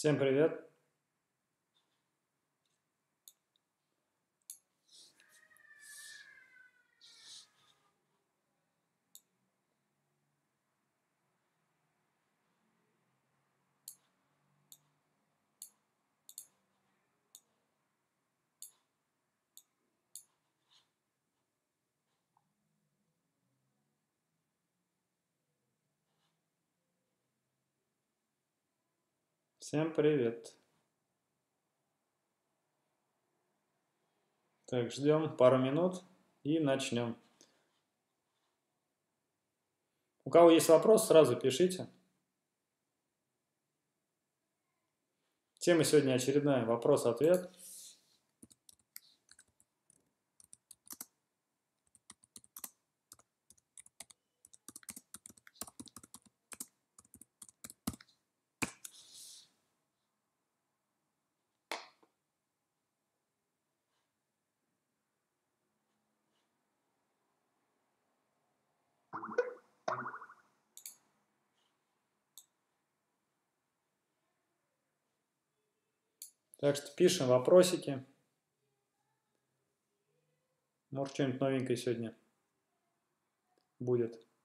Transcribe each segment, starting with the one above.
Всем привет! Всем привет! Так, ждем пару минут и начнем. У кого есть вопрос, сразу пишите. Тема сегодня очередная, вопрос-ответ. Так что пишем вопросики. Может, что-нибудь новенькое сегодня будет.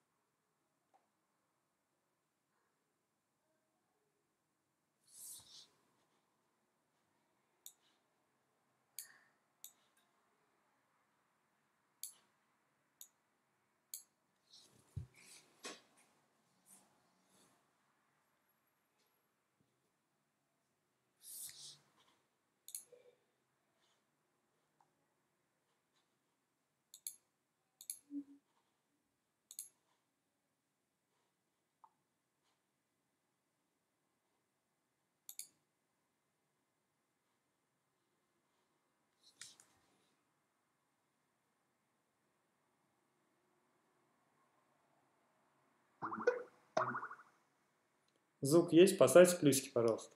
Звук есть? Поставьте плюсики, пожалуйста.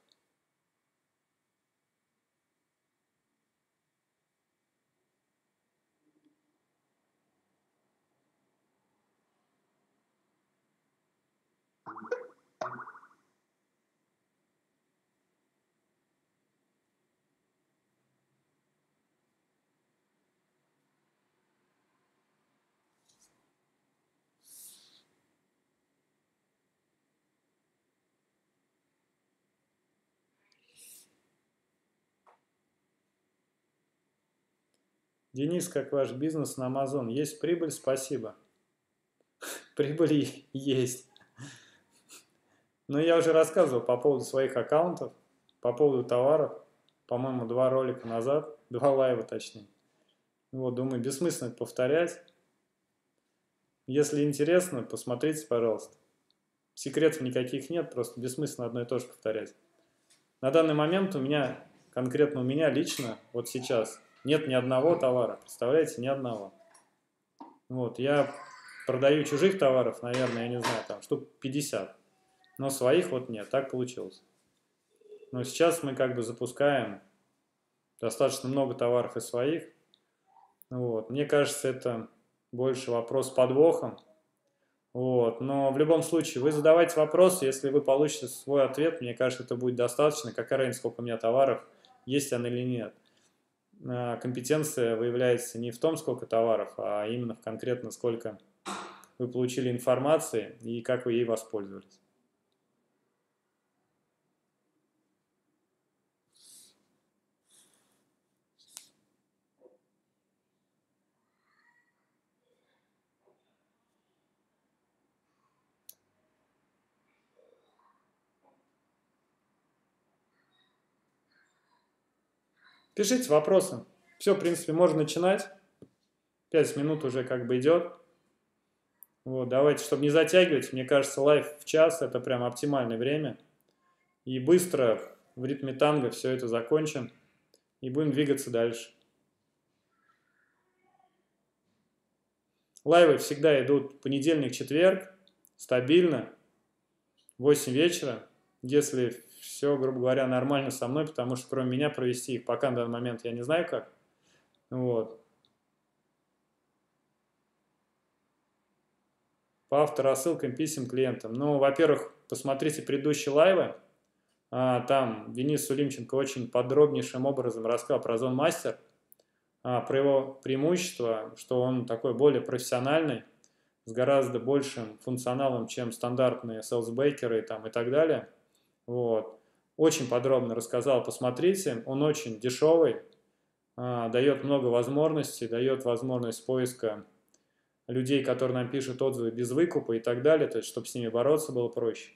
Денис, как ваш бизнес на Amazon? Есть прибыль? Спасибо. Прибыль есть. Но я уже рассказывал по поводу своих аккаунтов, по поводу товаров. По-моему, 2 ролика назад, 2 лайва точнее. Вот, думаю, бессмысленно повторять. Если интересно, посмотрите, пожалуйста. Секретов никаких нет, просто бессмысленно одно и то же повторять. На данный момент конкретно у меня лично, вот сейчас, нет ни одного товара. Представляете, ни одного. Вот, я продаю чужих товаров, наверное, я не знаю, там штук 50. Но своих вот нет, так получилось. Но сейчас мы как бы запускаем достаточно много товаров из своих. Вот. Мне кажется, это больше вопрос с подвохом. Вот. Но в любом случае, вы задавайте вопросы, если вы получите свой ответ, мне кажется, это будет достаточно. Какая разница, сколько у меня товаров, есть она или нет. Компетенция выявляется не в том, сколько товаров, а именно в конкретно сколько вы получили информации и как вы ей воспользовались. Пишите вопросы. Все, в принципе, можно начинать. 5 минут уже как бы идет. Вот, давайте, чтобы не затягивать, мне кажется, лайв в час – это прям оптимальное время. И быстро, в ритме танго, все это закончим. И будем двигаться дальше. Лайвы всегда идут понедельник-четверг, стабильно, 8 вечера. Если все, грубо говоря, нормально со мной, потому что кроме меня провести их пока на данный момент я не знаю как. Вот. По авторассылкам, писем клиентам. Ну, во-первых, посмотрите предыдущие лайвы. Там Денис Сулимченко очень подробнейшим образом рассказал про Озон Мастер, про его преимущество, что он такой более профессиональный, с гораздо большим функционалом, чем стандартные селсбейкеры там, и так далее. Вот. Очень подробно рассказал, посмотрите. Он очень дешевый, дает много возможностей, дает возможность поиска людей, которые нам пишут отзывы без выкупа и так далее, то есть чтобы с ними бороться было проще.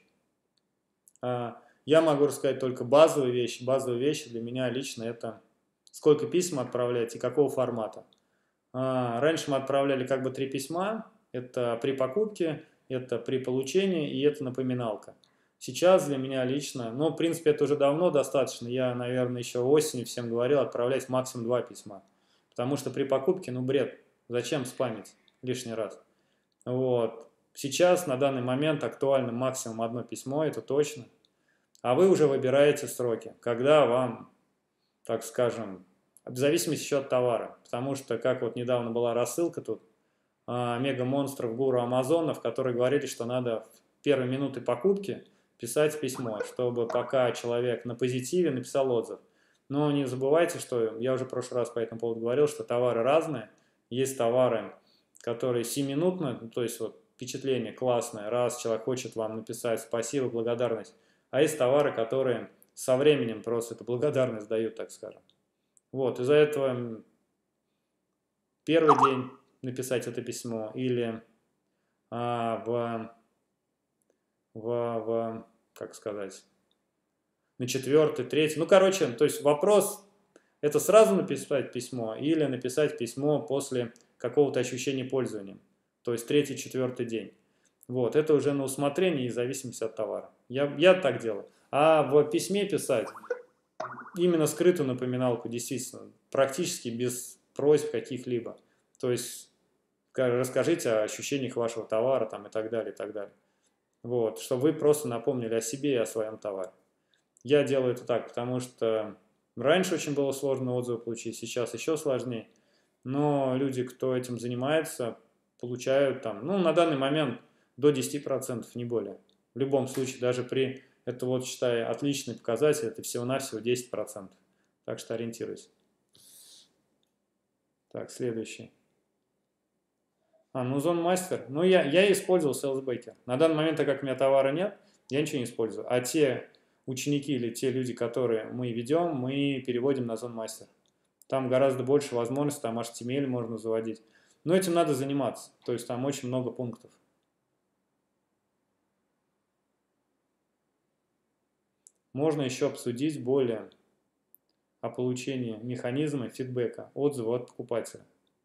Я могу рассказать только базовые вещи. Базовые вещи для меня лично это сколько писем отправлять и какого формата. Раньше мы отправляли как бы 3 письма. Это при покупке, это при получении и это напоминалка. Сейчас для меня лично, ну, в принципе, это уже давно достаточно. Я, наверное, еще осенью всем говорил отправлять максимум 2 письма. Потому что при покупке, ну, бред. Зачем спамить лишний раз? Вот. Сейчас, на данный момент, актуально максимум 1 письмо, это точно. А вы уже выбираете сроки, когда вам, так скажем, в зависимости еще от товара. Потому что, как вот недавно была рассылка тут, мега-монстров, гуру Амазонов, которые говорили, что надо в первые минуты покупки писать письмо, чтобы пока человек на позитиве написал отзыв. Но не забывайте, что я уже в прошлый раз по этому поводу говорил, что товары разные. Есть товары, которые 7-минутно, то есть вот впечатление классное, раз человек хочет вам написать спасибо, благодарность. А есть товары, которые со временем просто эту благодарность дают, так скажем. Вот, из-за этого первый день написать это письмо или как сказать, на 4-й, 3-й. Ну, короче, то есть вопрос, это сразу написать письмо или написать письмо после какого-то ощущения пользования. То есть 3-й, 4-й день. Вот, это уже на усмотрение и в зависимости от товара. Я так делаю. А в письме писать именно скрытую напоминалку, действительно, практически без просьб каких-либо. То есть расскажите о ощущениях вашего товара там, и так далее, и так далее. Вот, чтобы вы просто напомнили о себе и о своем товаре. Я делаю это так, потому что раньше очень было сложно отзывы получить, сейчас еще сложнее. Но люди, кто этим занимается, получают там, ну, на данный момент до 10%, не более. В любом случае, даже при, это вот, считаю, отличный показатель, это всего-навсего 10%. Так что ориентируйся. Так, следующий. Ну Озон Мастер. Ну, я использовал SalesBaker. На данный момент, так как у меня товара нет, я ничего не использую. А те ученики или те люди, которые мы ведем, мы переводим на Озон Мастер. Там гораздо больше возможностей, там HTML можно заводить. Но этим надо заниматься. То есть там очень много пунктов. Можно еще обсудить более о получении механизма фидбэка, отзыва от покупателя.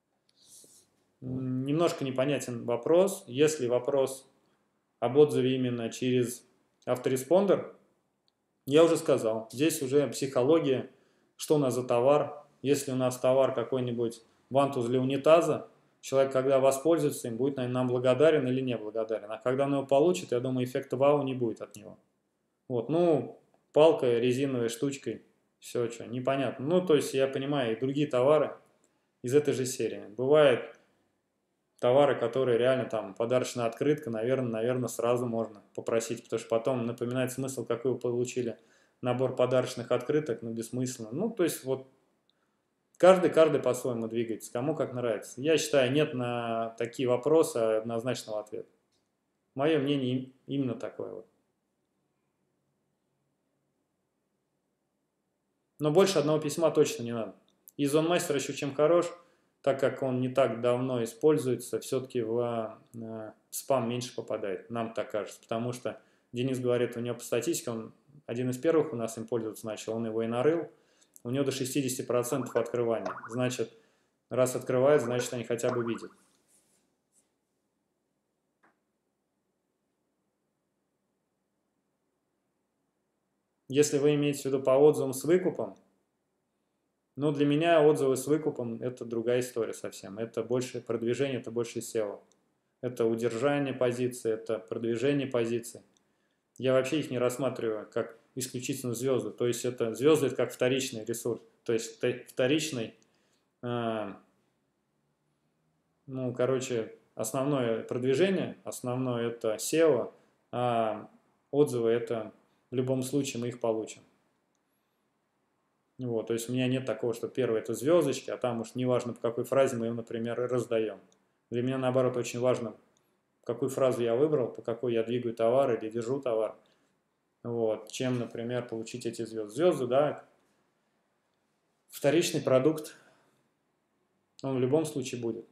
Немножко непонятен вопрос. Если вопрос об отзыве именно через автореспондер, я уже сказал, здесь уже психология, что у нас за товар. Если у нас товар какой-нибудь вантуз для унитаза, человек, когда воспользуется им, будет, наверное, нам благодарен или не благодарен. А когда он его получит, я думаю, эффекта вау не будет от него. Вот, ну, палкой, резиновой штучкой, все, что, непонятно. Ну, то есть, я понимаю, и другие товары из этой же серии. Бывает товары, которые реально там подарочная открытка, наверное, сразу можно попросить, потому что потом напоминать смысл, какой вы получили набор подарочных открыток, ну, бессмысленно. Ну, то есть, вот, каждый по-своему двигается, кому как нравится. Я считаю, нет на такие вопросы однозначного ответа. Мое мнение именно такое вот. Но больше одного письма точно не надо. И Озон Мастер еще чем хорош, так как он не так давно используется, все-таки в спам меньше попадает, нам так кажется. Потому что Денис говорит, у него по статистике, он один из первых у нас им пользоваться начал, он его и нарыл, у него до 60% открывания. Значит, раз открывает, значит, они хотя бы видят. Если вы имеете в виду по отзывам с выкупом, ну, для меня отзывы с выкупом – это другая история совсем. Это больше продвижение, это больше SEO. Это удержание позиции, это продвижение позиций. Я вообще их не рассматриваю как исключительно звезды. То есть это звезды это как вторичный ресурс. То есть вторичный, ну, короче, основное продвижение, основное это SEO, а отзывы это в любом случае мы их получим. Вот, то есть у меня нет такого, что первое это звездочки, а там уж неважно, по какой фразе мы им, например, раздаем. Для меня, наоборот, очень важно, какую фразу я выбрал, по какой я двигаю товар или держу товар. Вот, чем, например, получить эти звезды. Звезды, да, вторичный продукт, он в любом случае будет.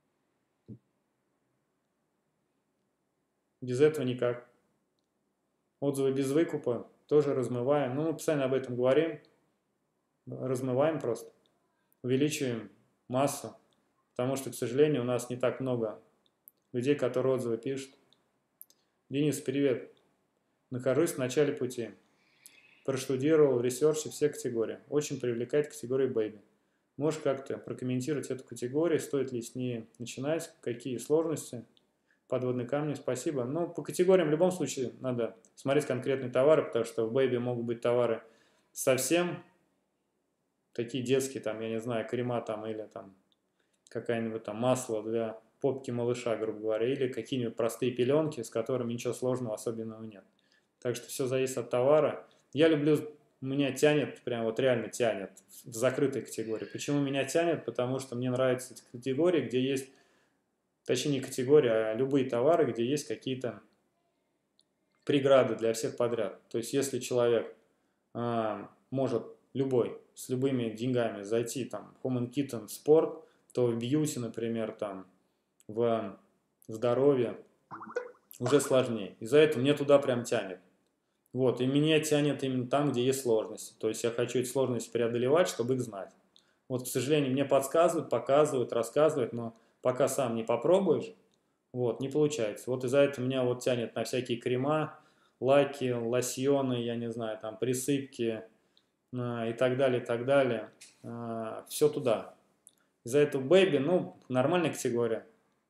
Без этого никак. Отзывы без выкупа тоже размываем. Ну, мы постоянно об этом говорим. Размываем просто. Увеличиваем массу. Потому что, к сожалению, у нас не так много людей, которые отзывы пишут. Денис, привет. Нахожусь в начале пути. Проштудировал в ресерче все категории. Очень привлекает категория Baby. Можешь как-то прокомментировать эту категорию? Стоит ли с ней начинать? Какие сложности? Подводные камни, спасибо. Ну, по категориям в любом случае надо смотреть конкретные товары, потому что в Baby могут быть товары совсем такие детские, там, я не знаю, крема там или там какая-нибудь там масло для попки малыша, грубо говоря, или какие-нибудь простые пеленки, с которыми ничего сложного особенного нет. Так что все зависит от товара. Я люблю, меня тянет, прям вот реально тянет в закрытой категории. Почему меня тянет? Потому что мне нравятся эти категории, где есть, точнее не категории, а любые товары, где есть какие-то преграды для всех подряд. То есть если человек может любой, с любыми деньгами зайти там в Home and Kitten спорт, то в бьюти, например, там в здоровье уже сложнее. Из-за этого мне туда прям тянет. Вот, и меня тянет именно там, где есть сложности. То есть я хочу эти сложности преодолевать, чтобы их знать. Вот, к сожалению, мне подсказывают, показывают, рассказывают, но пока сам не попробуешь, вот, не получается. Вот из-за этого меня вот тянет на всякие крема, лаки, лосьоны, я не знаю, там присыпки и так далее, и так далее. Все туда. Из-за этого Baby, ну, нормальная категория.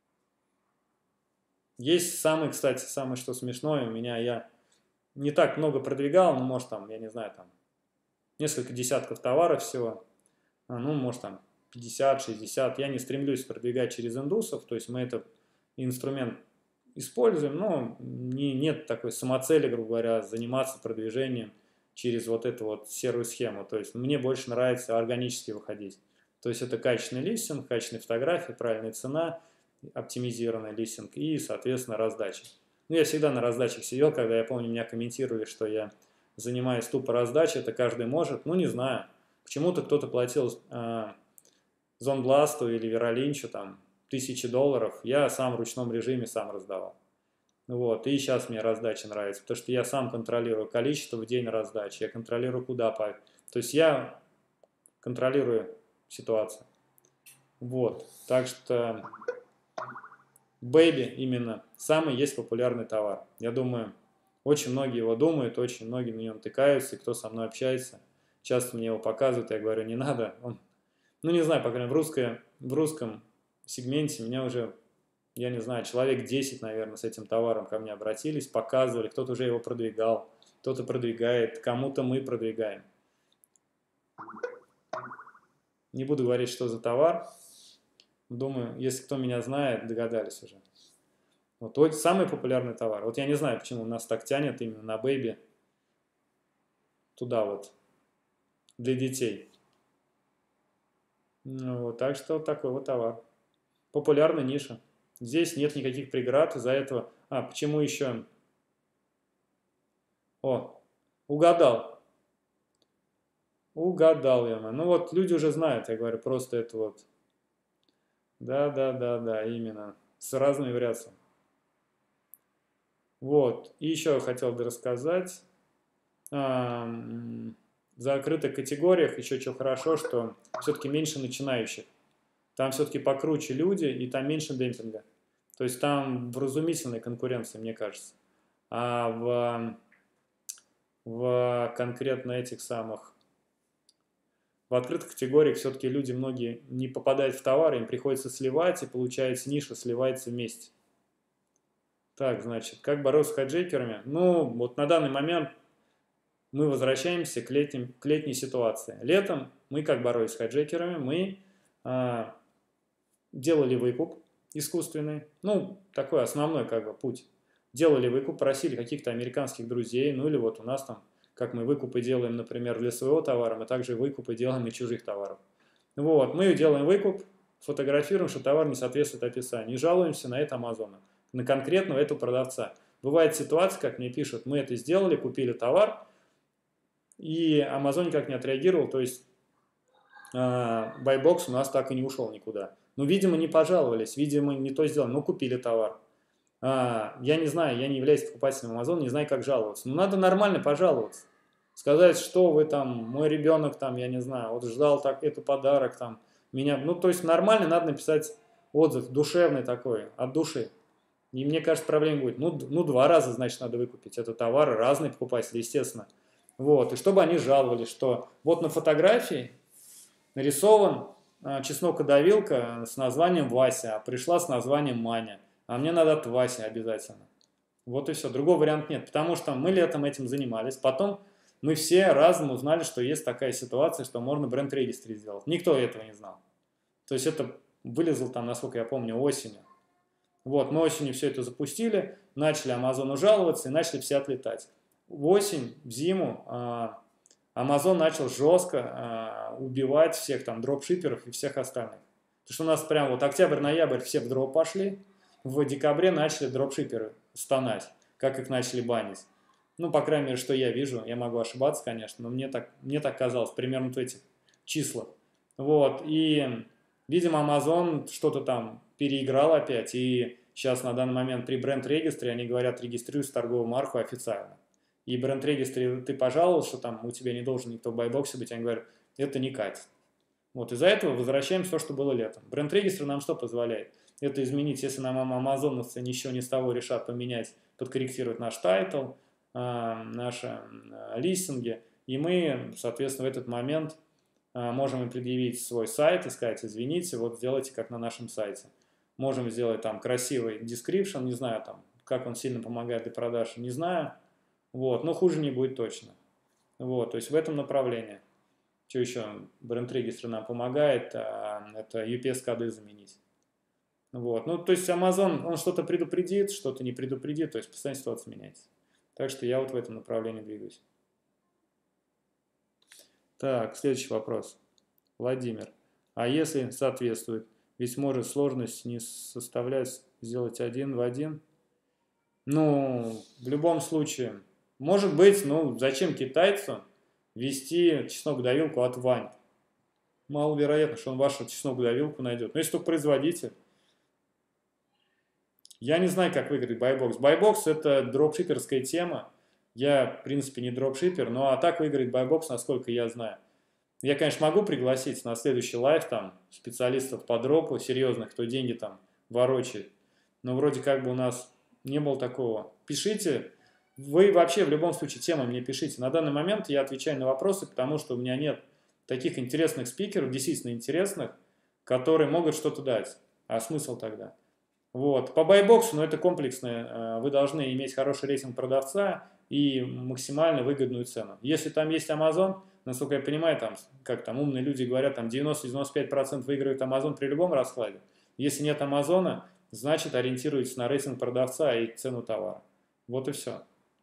Есть самый, кстати, самое что смешное, у меня я не так много продвигал, ну, может, там, я не знаю, там, несколько десятков товаров всего, ну, может, там, 50-60. Я не стремлюсь продвигать через индусов, то есть мы этот инструмент используем, но нет такой самоцели, грубо говоря, заниматься продвижением через вот эту вот серую схему. То есть мне больше нравится органически выходить. То есть это качественный листинг, качественные фотографии, правильная цена, оптимизированный листинг и, соответственно, раздача. Ну, я всегда на раздачах сидел, когда, я помню, меня комментировали, что я занимаюсь тупо раздачей, это каждый может, ну, не знаю. Почему-то кто-то платил Зонбласту или Веролинчу там $1000, я сам в ручном режиме сам раздавал. Вот, и сейчас мне раздача нравится, потому что я сам контролирую количество в день раздачи, я контролирую куда. То есть я контролирую ситуацию. Вот, так что Baby именно самый есть популярный товар. Я думаю, очень многие его думают, очень многие на нем тыкаются, и кто со мной общается, часто мне его показывают, я говорю, не надо. Ну, не знаю, по крайней мере, в русском сегменте меня уже, я не знаю, человек 10, наверное, с этим товаром ко мне обратились, показывали, кто-то уже его продвигал, кто-то продвигает, кому-то мы продвигаем. Не буду говорить, что за товар. Думаю, если кто меня знает, догадались уже. Вот самый популярный товар. Вот я не знаю, почему нас так тянет именно на Baby. Туда вот. Для детей. Ну, вот, так что вот такой вот товар. Популярная ниша. Здесь нет никаких преград из-за этого. Почему еще? О, угадал. Угадал я. Ну вот люди уже знают, я говорю, просто это вот. Да, именно. С разными вариациями. Вот. И еще я хотел бы рассказать. В закрытых категориях еще что хорошо, что все-таки меньше начинающих. Там все-таки покруче люди, и там меньше демпинга. То есть там вразумительная конкуренция, мне кажется. А в конкретно этих самых, в открытых категориях все-таки люди многие не попадают в товар, им приходится сливать, и получается ниша сливается вместе. Так, значит, как бороться с хайджекерами? Ну, вот на данный момент мы возвращаемся к летней ситуации. Летом мы как боролись с хайджекерами? Мы делали выкуп искусственный, ну, такой основной как бы путь. делали выкуп, просили каких-то американских друзей, ну или вот у нас там, как мы выкупы делаем, например, для своего товара, мы также выкупы делаем и чужих товаров. Вот, мы делаем выкуп, фотографируем, что товар не соответствует описанию, и жалуемся на это Амазону, на конкретного этого продавца. Бывает ситуация, как мне пишут, мы это сделали, купили товар, и Amazon никак не отреагировал, то есть байбокс у нас так и не ушел никуда. Ну, видимо, не пожаловались, видимо, не то сделали, но купили товар. Я не знаю, я не являюсь покупателем Amazon, не знаю, как жаловаться. Но надо нормально пожаловаться. Сказать, что вы там, мой ребенок там, я не знаю, вот ждал так, это подарок там, меня, ну, то есть нормально надо написать отзыв, душевный такой, от души. И мне кажется, проблем будет. Ну, 2 раза, значит, надо выкупить. Это товары, разные покупатели, естественно. Вот, и чтобы они жаловались, что вот на фотографии нарисован чеснокодавилка с названием Вася, а пришла с названием Маня. А мне надо от Васи обязательно. Вот и все. Другого варианта нет. Потому что мы летом этим занимались. Потом мы все разом узнали, что есть такая ситуация, что можно бренд-регистр сделать. Никто этого не знал. То есть это вылезло там, насколько я помню, осенью. Вот, мы осенью все это запустили, начали Амазону жаловаться и начали все отлетать. В осень, в зиму Amazon начал жестко убивать всех там дропшиперов и всех остальных. Потому что у нас прям вот октябрь-ноябрь все в дроп пошли, в декабре начали дропшиперы стонать, как их начали банить. Ну, по крайней мере, что я вижу, я могу ошибаться, конечно, но мне так казалось, примерно в этих числах. Вот, и, видимо, Amazon что-то там переиграл опять, и сейчас на данный момент при бренд-регистре они говорят, регистрируйся торговую марку официально. И бренд-регистре ты пожаловался, что там у тебя не должен никто в байбоксе быть, они говорят, это не катит. Вот из-за этого возвращаемся то, что было летом. Бренд-регистр нам что позволяет? Это изменить, если нам амазоновцы ничего не с того решат поменять, подкорректировать наш тайтл, наши листинги, и мы, соответственно, в этот момент можем им предъявить свой сайт и сказать, извините, вот сделайте как на нашем сайте. Можем сделать там красивый description, не знаю, там, как он сильно помогает для продаж, не знаю. Вот, но хуже не будет точно. Вот, то есть в этом направлении. Что еще бренд-регистр нам помогает, это UPS-коды заменить. Вот, ну, то есть Amazon, он что-то предупредит, что-то не предупредит, то есть постоянно ситуация меняется. Так что я вот в этом направлении двигаюсь. Так, следующий вопрос. Владимир. А если соответствует? Ведь может сложность не составлять сделать один в один? Ну, в любом случае, может быть, ну, зачем китайцу ввести чеснок-давилку от Вань? Маловероятно, что он вашу чеснок-давилку найдет. Ну, если только производитель. Я не знаю, как выиграть байбокс. Байбокс – это дропшиперская тема. Я, в принципе, не дропшипер, но а так выиграть байбокс, насколько я знаю. Я, конечно, могу пригласить на следующий лайв там специалистов по дропу, серьезных, кто деньги там ворочает. Но вроде как бы у нас не было такого. Пишите. Вы вообще в любом случае темы мне пишите. На данный момент я отвечаю на вопросы, потому что у меня нет таких интересных спикеров, действительно интересных, которые могут что-то дать. А смысл тогда? Вот. По байбоксу, но это комплексное, вы должны иметь хороший рейтинг продавца и максимально выгодную цену. Если там есть Amazon, насколько я понимаю, там, как там умные люди говорят, там 90-95% выигрывает Amazon при любом раскладе. Если нет Амазона, значит ориентируйтесь на рейтинг продавца и цену товара. Вот и все.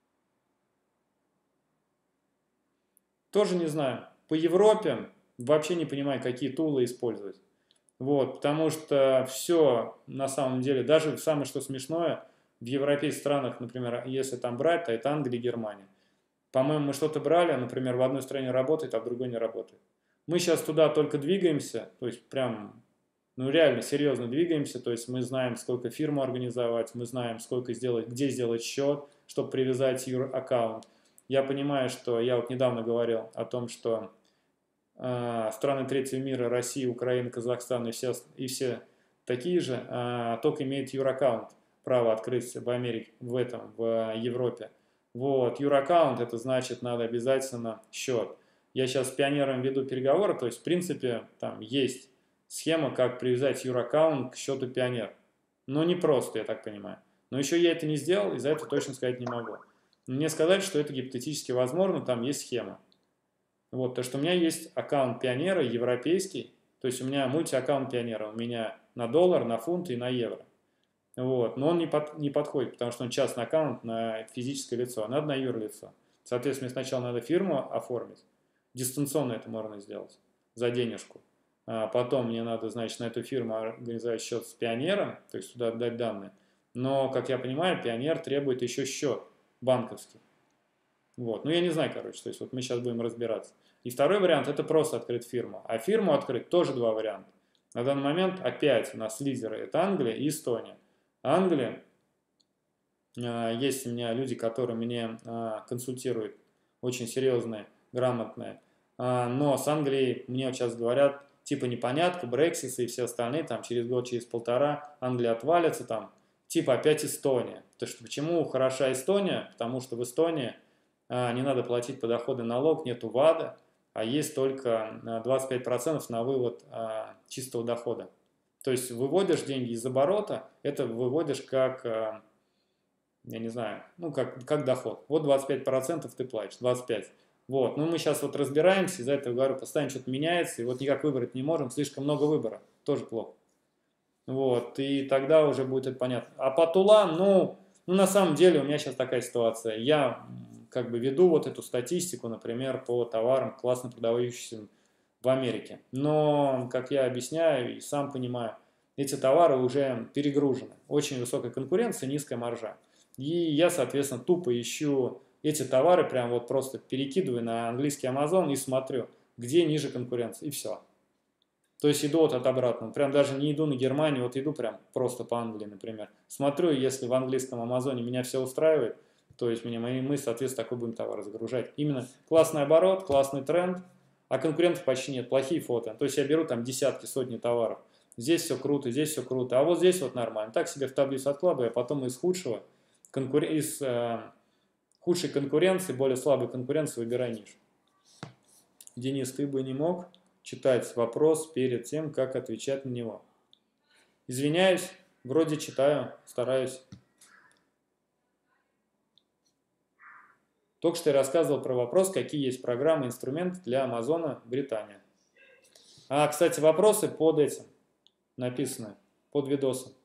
Тоже не знаю. По Европе вообще не понимаю, какие тулы использовать. Вот, потому что все на самом деле, даже самое что смешное, в европейских странах, например, если там брать, то это Англия и Германия. По-моему, мы что-то брали, например, в одной стране работает, а в другой не работает. Мы сейчас туда только двигаемся, то есть прям, ну реально серьезно двигаемся, то есть мы знаем, сколько фирму организовать, мы знаем, сколько сделать, где сделать счет, чтобы привязать аккаунт. Я понимаю, что я вот недавно говорил о том, что страны третьего мира, Россия, Украина, Казахстан и все такие же, только имеют юраккаунт, право открыть в Америке, в Европе. Вот, юраккаунт, это значит, надо обязательно счет. Я сейчас с пионером веду переговоры, то есть, в принципе, там есть схема, как привязать юраккаунт к счету пионер. Но не просто, я так понимаю. Но еще я это не сделал, и за это точно сказать не могу. Мне сказать, что это гипотетически возможно, там есть схема. Вот, то, что у меня есть аккаунт пионера европейский, то есть у меня мультиаккаунт пионера, у меня на доллар, на фунт и на евро. Вот. Но он не подходит, потому что он частный аккаунт на физическое лицо, а надо на юрлицо. Соответственно, мне сначала надо фирму оформить, дистанционно это можно сделать за денежку. А потом мне надо, значит, на эту фирму организовать счет с Пионером, то есть туда отдать данные. Но, как я понимаю, Пионер требует еще счет банковский. Вот. Ну, я не знаю, короче, то есть вот мы сейчас будем разбираться. И второй вариант – это просто открыть фирму. А фирму открыть тоже два варианта. На данный момент опять у нас лидеры – это Англия и Эстония. Англия, есть у меня люди, которые мне консультируют, очень серьезные, грамотные. Но с Англией мне вот сейчас говорят, типа непонятка, Брексит и все остальные, там через год, через полтора Англия отвалится, там, типа опять Эстония. То есть почему хороша Эстония? Потому что в Эстонии не надо платить подоходный налог, нету ВАДа, а есть только 25% на вывод чистого дохода. То есть выводишь деньги из оборота, это выводишь как, я не знаю, ну как доход. Вот 25% ты платишь, 25%. Вот, ну мы сейчас вот разбираемся, из-за этого говорю, постоянно что-то меняется, и вот никак выбрать не можем, слишком много выбора, тоже плохо. Вот, и тогда уже будет это понятно. А по тулам, ну на самом деле у меня сейчас такая ситуация. Я как бы веду вот эту статистику, например, по товарам, классно продающимся в Америке. Но, как я объясняю и сам понимаю, эти товары уже перегружены. Очень высокая конкуренция, низкая маржа. И я, соответственно, тупо ищу эти товары, прям вот просто перекидываю на английский Amazon и смотрю, где ниже конкуренции, и все. То есть иду вот от обратного. Прям даже не иду на Германию, вот иду прям просто по Англии, например. Смотрю, если в английском Амазоне меня все устраивает, то есть мы, соответственно, такой будем товар загружать. Именно классный оборот, классный тренд, а конкурентов почти нет, плохие фото. То есть я беру там десятки, сотни товаров. Здесь все круто, здесь все круто, а вот здесь вот нормально. Так себе в таблицу откладываю, а потом из худшей конкуренции, более слабой конкуренции выбирай нишу. Денис, ты бы не мог читать вопрос перед тем, как отвечать на него? Извиняюсь, вроде читаю, стараюсь. Только что я рассказывал про вопрос, какие есть программы, инструменты для Амазона Британия. Кстати, вопросы под этим написаны, под видосом.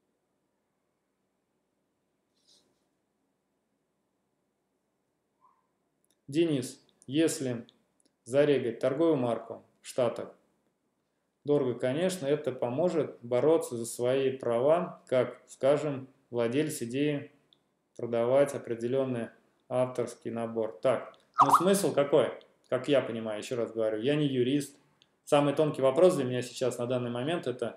Денис, если зарегать торговую марку в Штатах, дорого, конечно, это поможет бороться за свои права, как, скажем, владелец идеи продавать определенный авторский набор. Так, ну смысл какой? Как я понимаю, еще раз говорю, я не юрист. Самый тонкий вопрос для меня сейчас на данный момент это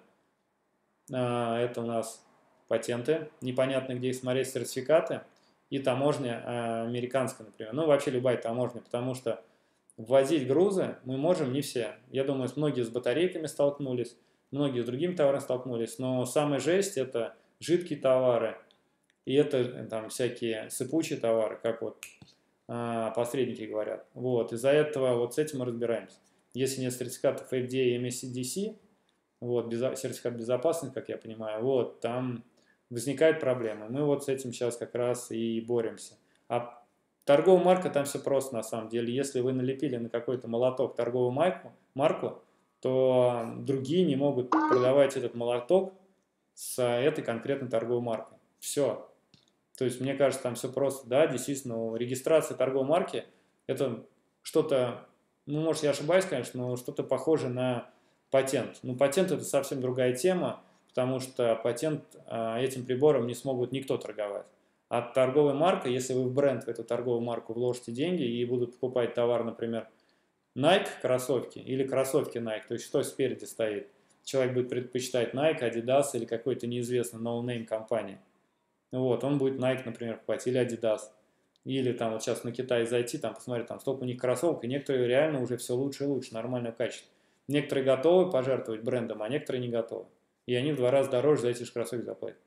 у нас патенты, непонятно где их смотреть, сертификаты и таможня американская, например. Ну, вообще любая таможня, потому что ввозить грузы мы можем не все. Я думаю, многие с батарейками столкнулись, многие с другими товарами столкнулись, но самая жесть – это жидкие товары, и это там всякие сыпучие товары, как вот посредники говорят. Вот, из-за этого вот с этим мы разбираемся. Если нет сертификатов FDA и MSCDC, вот, сертификат безопасности, как я понимаю, вот, там возникают проблемы. Мы вот с этим сейчас как раз и боремся. А торговая марка, там все просто на самом деле. Если вы налепили на какой-то молоток торговую марку, то другие не могут продавать этот молоток с этой конкретной торговой маркой. Все. То есть, мне кажется, там все просто. Да, действительно, регистрация торговой марки – это что-то, ну, может, я ошибаюсь, конечно, но что-то похоже на патент. Ну, патент – это совсем другая тема, потому что патент этим прибором не смогут никто торговать. А торговая марка, если вы в бренд, в эту торговую марку вложите деньги и будут покупать товар, например, Nike кроссовки или кроссовки Nike, то есть что спереди стоит, человек будет предпочитать Nike, Adidas или какой-то неизвестный no-name компании. Вот, он будет Nike, например, покупать, или Adidas. Или там вот сейчас на Китай зайти, там посмотреть, там столько у них кроссовок, и некоторые реально уже все лучше и лучше, нормального качества. Некоторые готовы пожертвовать брендом, а некоторые не готовы. И они в 2 раза дороже за эти же кроссовки заплатят.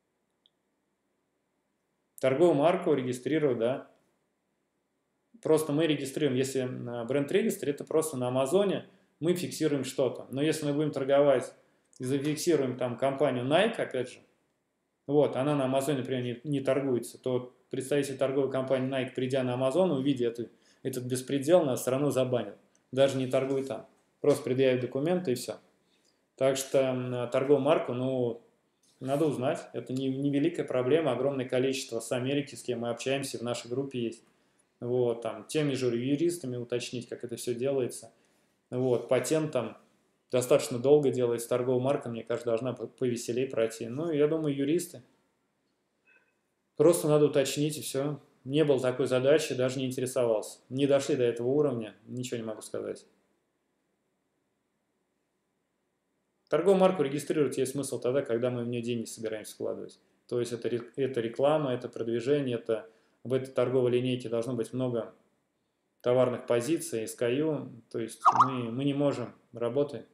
Торговую марку регистрирую, да. Просто мы регистрируем, если бренд-регистр, это просто на Амазоне мы фиксируем что-то. Но если мы будем торговать и зафиксируем там компанию Nike, опять же, вот, она на Амазоне, например, не торгуется, то представитель торговой компании Nike, придя на Амазон, увидя этот беспредел, нас все равно забанят. Даже не торгует там. Просто предъявит документы и все. Так что торговую марку, ну, Надо узнать. Это не великая проблема, огромное количество с Америки, с кем мы общаемся, в нашей группе есть. Вот, там, теми же юристами уточнить, как это все делается. Вот, патент там достаточно долго делается, торговая марка, мне кажется, должна повеселее пройти. Ну, я думаю, юристы. Просто надо уточнить, и все. Не было такой задачи, даже не интересовался. Не дошли до этого уровня, ничего не могу сказать. Торговую марку регистрировать есть смысл тогда, когда мы в нее деньги собираемся вкладывать. То есть это реклама, это продвижение, это в этой торговой линейке должно быть много товарных позиций, SKU, то есть мы не можем работать.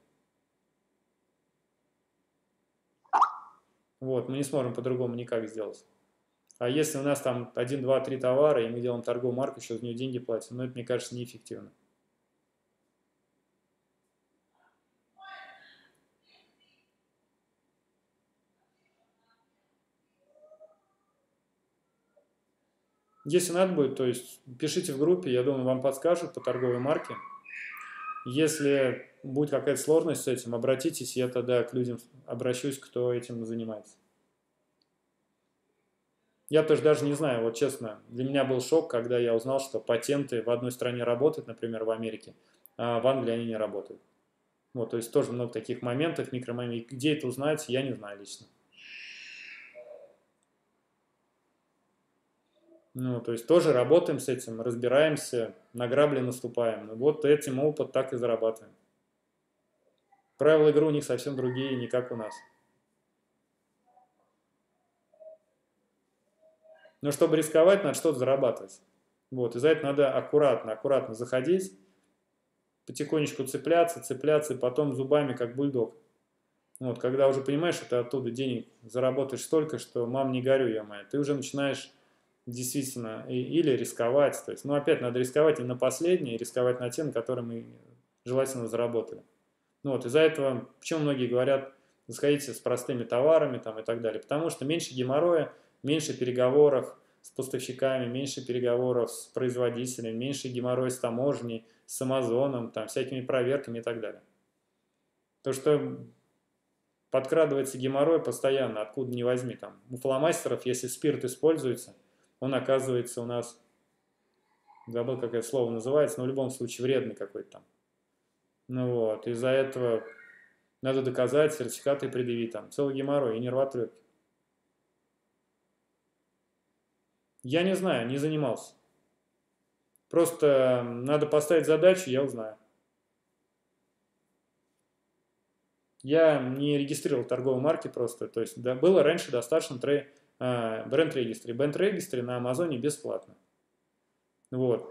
Вот, мы не сможем по-другому никак сделать. А если у нас там 1, 2, 3 товара, и мы делаем торговую марку, еще за нее деньги платим, ну это, мне кажется, неэффективно. Если надо будет, то есть пишите в группе, я думаю, вам подскажут по торговой марке. Если будет какая-то сложность с этим, обратитесь, я тогда к людям обращусь, кто этим занимается. Я тоже даже не знаю, вот честно, для меня был шок, когда я узнал, что патенты в одной стране работают, например, в Америке, а в Англии они не работают. Вот, то есть тоже много таких моментов, микромоментов. Где это узнать, я не знаю лично. Ну, то есть тоже работаем с этим, разбираемся, на грабли наступаем. Вот этим опыт так и зарабатываем. Правила игры у них совсем другие, не как у нас. Но чтобы рисковать, надо что-то зарабатывать. Вот, и за это надо аккуратно заходить, потихонечку цепляться, и потом зубами, как бульдог. Вот, когда уже понимаешь, что ты оттуда денег заработаешь столько, что мам, не горюй, я моя, ты уже начинаешь действительно или рисковать. То есть, ну, опять надо рисковать не на последние, рисковать на те, на которые мы желательно заработали. Ну, вот, из-за этого, почему многие говорят, заходите с простыми товарами там, и так далее, потому что меньше геморроя, меньше переговоров с поставщиками, меньше переговоров с производителями, меньше геморроя с таможней, с Амазоном, там, всякими проверками и так далее. То, что подкрадывается геморрой постоянно, откуда ни возьми. Там. У фломастеров, если спирт используется, он оказывается у нас, забыл, как это слово называется, но в любом случае вредный какой-то там. Ну вот, из-за этого надо доказать, сертификаты предъявить, там, целый геморрой и нервотрепки. Я не знаю, не занимался. Просто надо поставить задачу, я узнаю. Я не регистрировал торговые марки просто. То есть да, было раньше достаточно бренд-регистре. Бренд-регистре на Амазоне бесплатно. Вот.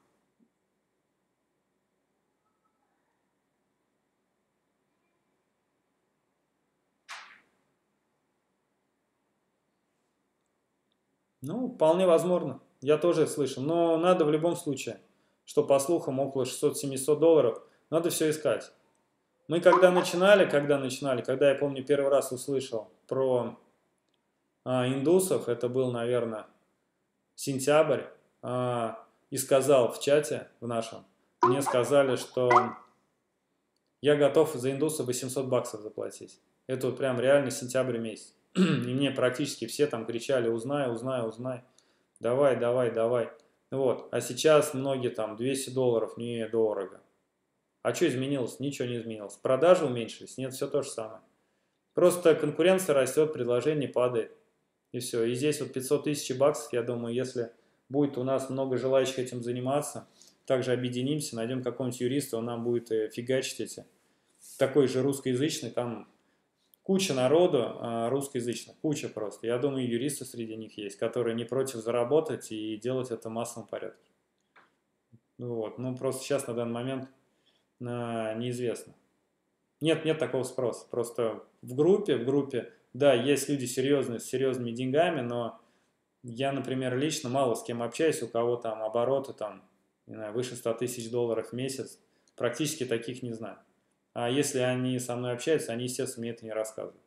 Ну, вполне возможно. Я тоже слышал. Но надо в любом случае, что по слухам около 600-700 долларов, надо все искать. Мы когда я помню, первый раз услышал про индусов, это был, наверное, сентябрь, и сказал в чате в нашем, мне сказали, что я готов за индуса 800 баксов заплатить. Это вот прям реально сентябрь месяц. И мне практически все там кричали, узнай, узнай, узнай, давай, давай, давай. Вот. А сейчас многие там 200 долларов, недорого. А что изменилось? Ничего не изменилось. Продажи уменьшились? Нет, все то же самое. Просто конкуренция растет, предложение падает. И все. И здесь вот 500 тысяч баксов, я думаю, если будет у нас много желающих этим заниматься, также объединимся, найдем какого-нибудь юриста, он нам будет фигачить эти. Такой же русскоязычный, там куча народу русскоязычных, куча просто. Я думаю, юристы среди них есть, которые не против заработать и делать это в массовом порядке. Вот. Ну, просто сейчас на данный момент неизвестно. Нет такого спроса. Просто в группе, да, есть люди серьезные, с серьезными деньгами, но я, например, лично мало с кем общаюсь, у кого там обороты там, не знаю, выше 100 тысяч долларов в месяц. Практически таких не знаю. А если они со мной общаются, они, естественно, мне это не рассказывают.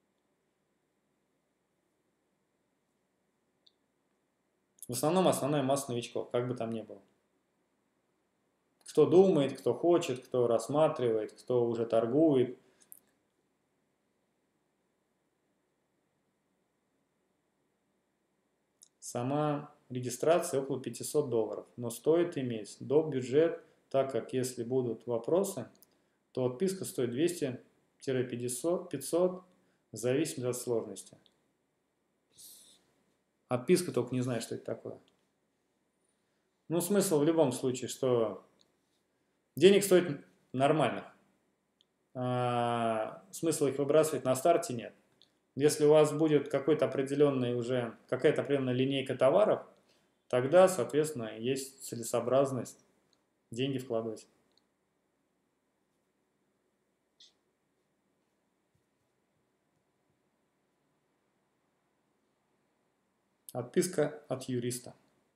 В основном основная масса новичков, как бы там ни было. Кто думает, кто хочет, кто рассматривает, кто уже торгует. Сама регистрация около $500, но стоит иметь доп. Бюджет, так как если будут вопросы, то отписка стоит 200-500 в зависимости от сложности. Отписка только не знаю, что это такое. Ну, смысл в любом случае, что денег стоит нормальных. Смысла их выбрасывать на старте нет. Если у вас будет какая-то определенная линейка товаров, тогда, соответственно, есть целесообразность деньги вкладывать. Отписка от юриста.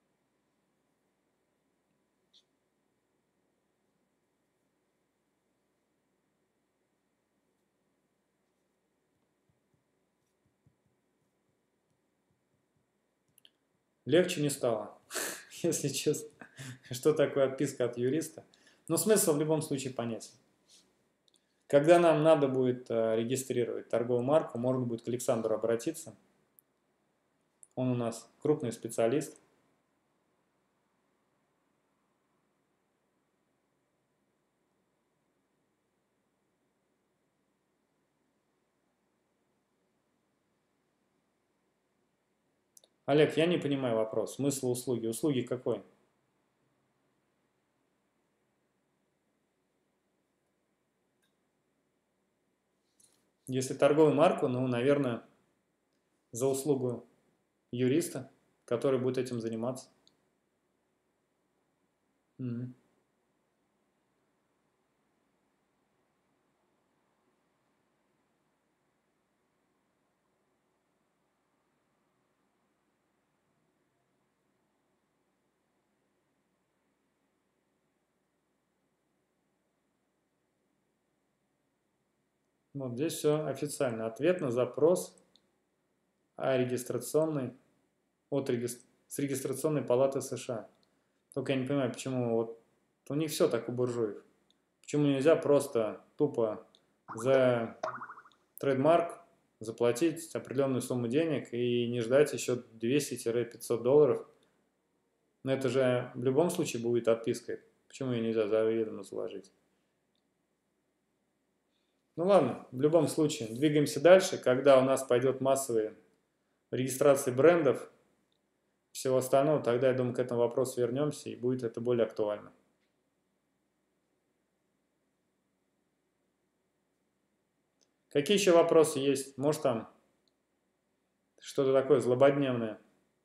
Легче не стало, если честно. Что такое отписка от юриста? Но смысл в любом случае понятен. Когда нам надо будет регистрировать торговую марку, можно будет к Александру обратиться. Он у нас крупный специалист. Олег, я не понимаю вопрос. Смысл услуги? Услуги какой? Если торговую марку, ну, наверное, за услугу юриста, который будет этим заниматься. Угу. Вот здесь все официально. Ответ на запрос о с регистрационной палаты США. Только я не понимаю, почему вот у них все так у буржуев. Почему нельзя просто тупо за трейдмарк заплатить определенную сумму денег и не ждать еще $200-500? Но это же в любом случае будет отпиской. Почему ее нельзя заведомо заложить? Ну ладно, в любом случае, двигаемся дальше. Когда у нас пойдет массовая регистрация брендов, всего остального, тогда, я думаю, к этому вопросу вернемся и будет это более актуально. Какие еще вопросы есть? Может, там что-то такое злободневное?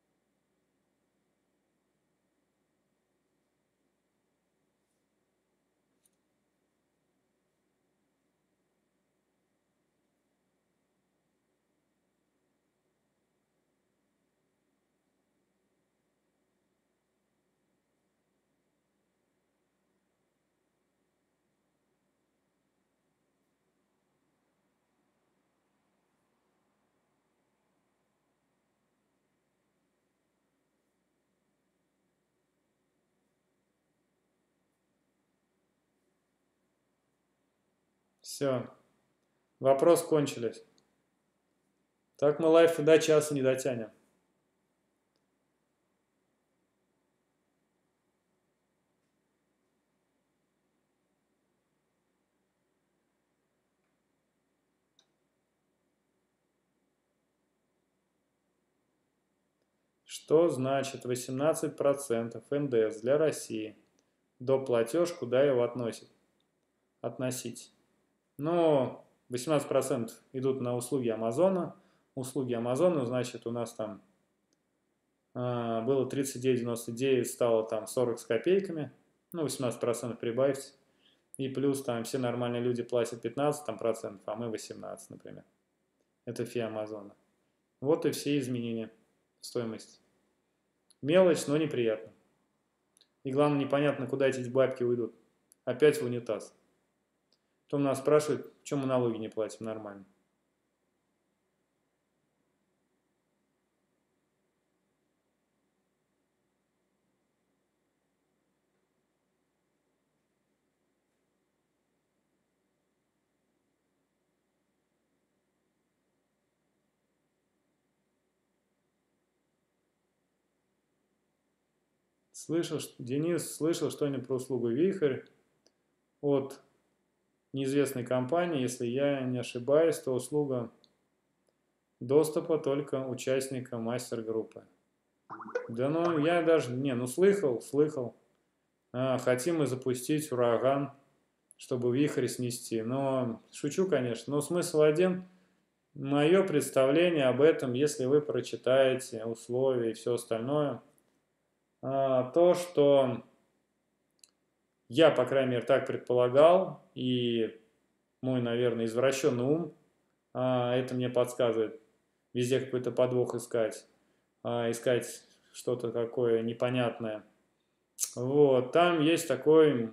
Все, вопрос кончились. Так мы лайф и до часа не дотянем. Что значит 18% НДС для России? До платеж, куда его относить? Ну, 18% идут на услуги Амазона. Услуги Амазона, значит, у нас там было 39,99, стало там 40 с копейками. Ну, 18% прибавьте. И плюс там все нормальные люди платят 15 там, процентов, а мы 18, например. Это фи Амазона. Вот и все изменения в стоимости. Мелочь, но неприятно. И главное, непонятно, куда эти бабки уйдут. Опять в унитаз. Потом нас спрашивают, почему мы налоги не платим нормально. Денис, слышал что-нибудь про услугу Вихрь от неизвестной компании. Если я не ошибаюсь, то услуга доступа только участникам мастер-группы. Да ну, я даже, слыхал. Хотим мы запустить ураган, чтобы Вихрь снести. Но, шучу, конечно, но смысл один. Мое представление об этом, если вы прочитаете условия и все остальное, то, что я, по крайней мере, так предполагал, и мой, наверное, извращенный ум это мне подсказывает, везде какой-то подвох искать, искать что-то такое непонятное. Вот, там есть такой,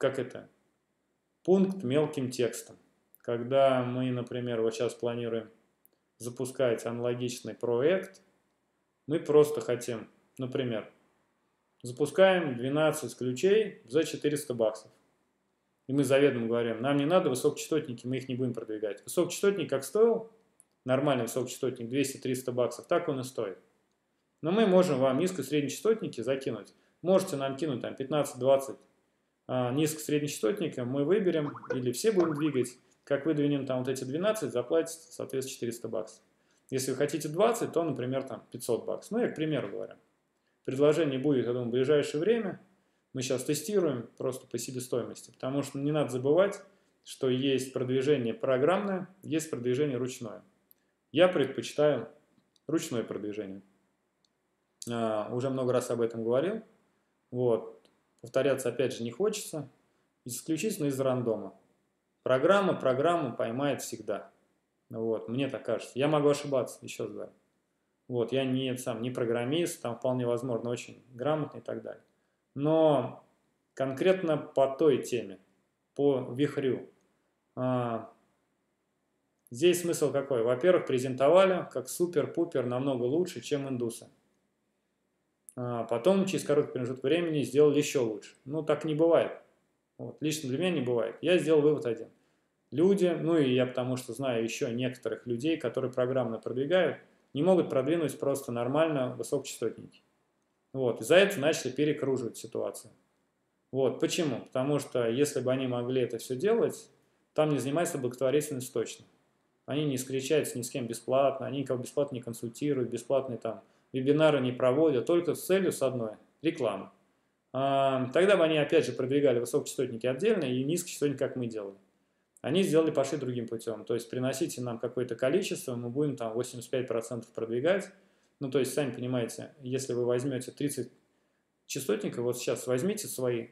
пункт мелким текстом. Когда мы, например, вот сейчас планируем запускать аналогичный проект, мы просто хотим, например, запускаем 12 ключей за 400 баксов. И мы заведомо говорим, нам не надо высокочастотники, мы их не будем продвигать. Высокочастотник как стоил, нормальный высокочастотник 200-300 баксов, так он и стоит. Но мы можем вам низко-среднечастотники закинуть. Можете нам кинуть там 15-20 низко-среднечастотника, мы выберем, или все будем двигать. Как выдвинем там вот эти 12, заплатите, соответственно, 400 баксов. Если вы хотите 20, то, например, там 500 баксов. Ну, я к примеру говорю. Предложение будет, я думаю, в ближайшее время. Мы сейчас тестируем просто по себестоимости, потому что не надо забывать, что есть продвижение программное, есть продвижение ручное. Я предпочитаю ручное продвижение. Уже много раз об этом говорил. Вот. Повторяться опять же не хочется. Исключительно из рандома. Программа поймает всегда. Вот. Мне так кажется. Я могу ошибаться, еще раз говорю. Вот. Я не программист, там вполне возможно очень грамотный и так далее. Но конкретно по той теме, по вихрю, здесь смысл какой? Во-первых, презентовали как супер-пупер намного лучше, чем индусы. Потом через короткий промежуток времени сделали еще лучше. Ну, так не бывает. Вот. Лично для меня не бывает. Я сделал вывод один. Люди, ну и я потому что знаю еще некоторых людей, которые программно продвигают, не могут продвинуть просто нормально высокочастотники. Вот. И за это начали перекруживать ситуацию. Вот. Почему? Потому что если бы они могли это все делать, там не занимается благотворительность точно. Они не встречаются ни с кем бесплатно, они никого бесплатно не консультируют, бесплатные там вебинары не проводят, только с целью с одной – рекламы. Тогда бы они опять же продвигали высокочастотники отдельно и низкочастотники, как мы делали. Они пошли другим путем. То есть приносите нам какое-то количество, мы будем там 85% продвигать. Ну, то есть, сами понимаете, если вы возьмете 30 частотников, вот сейчас возьмите свои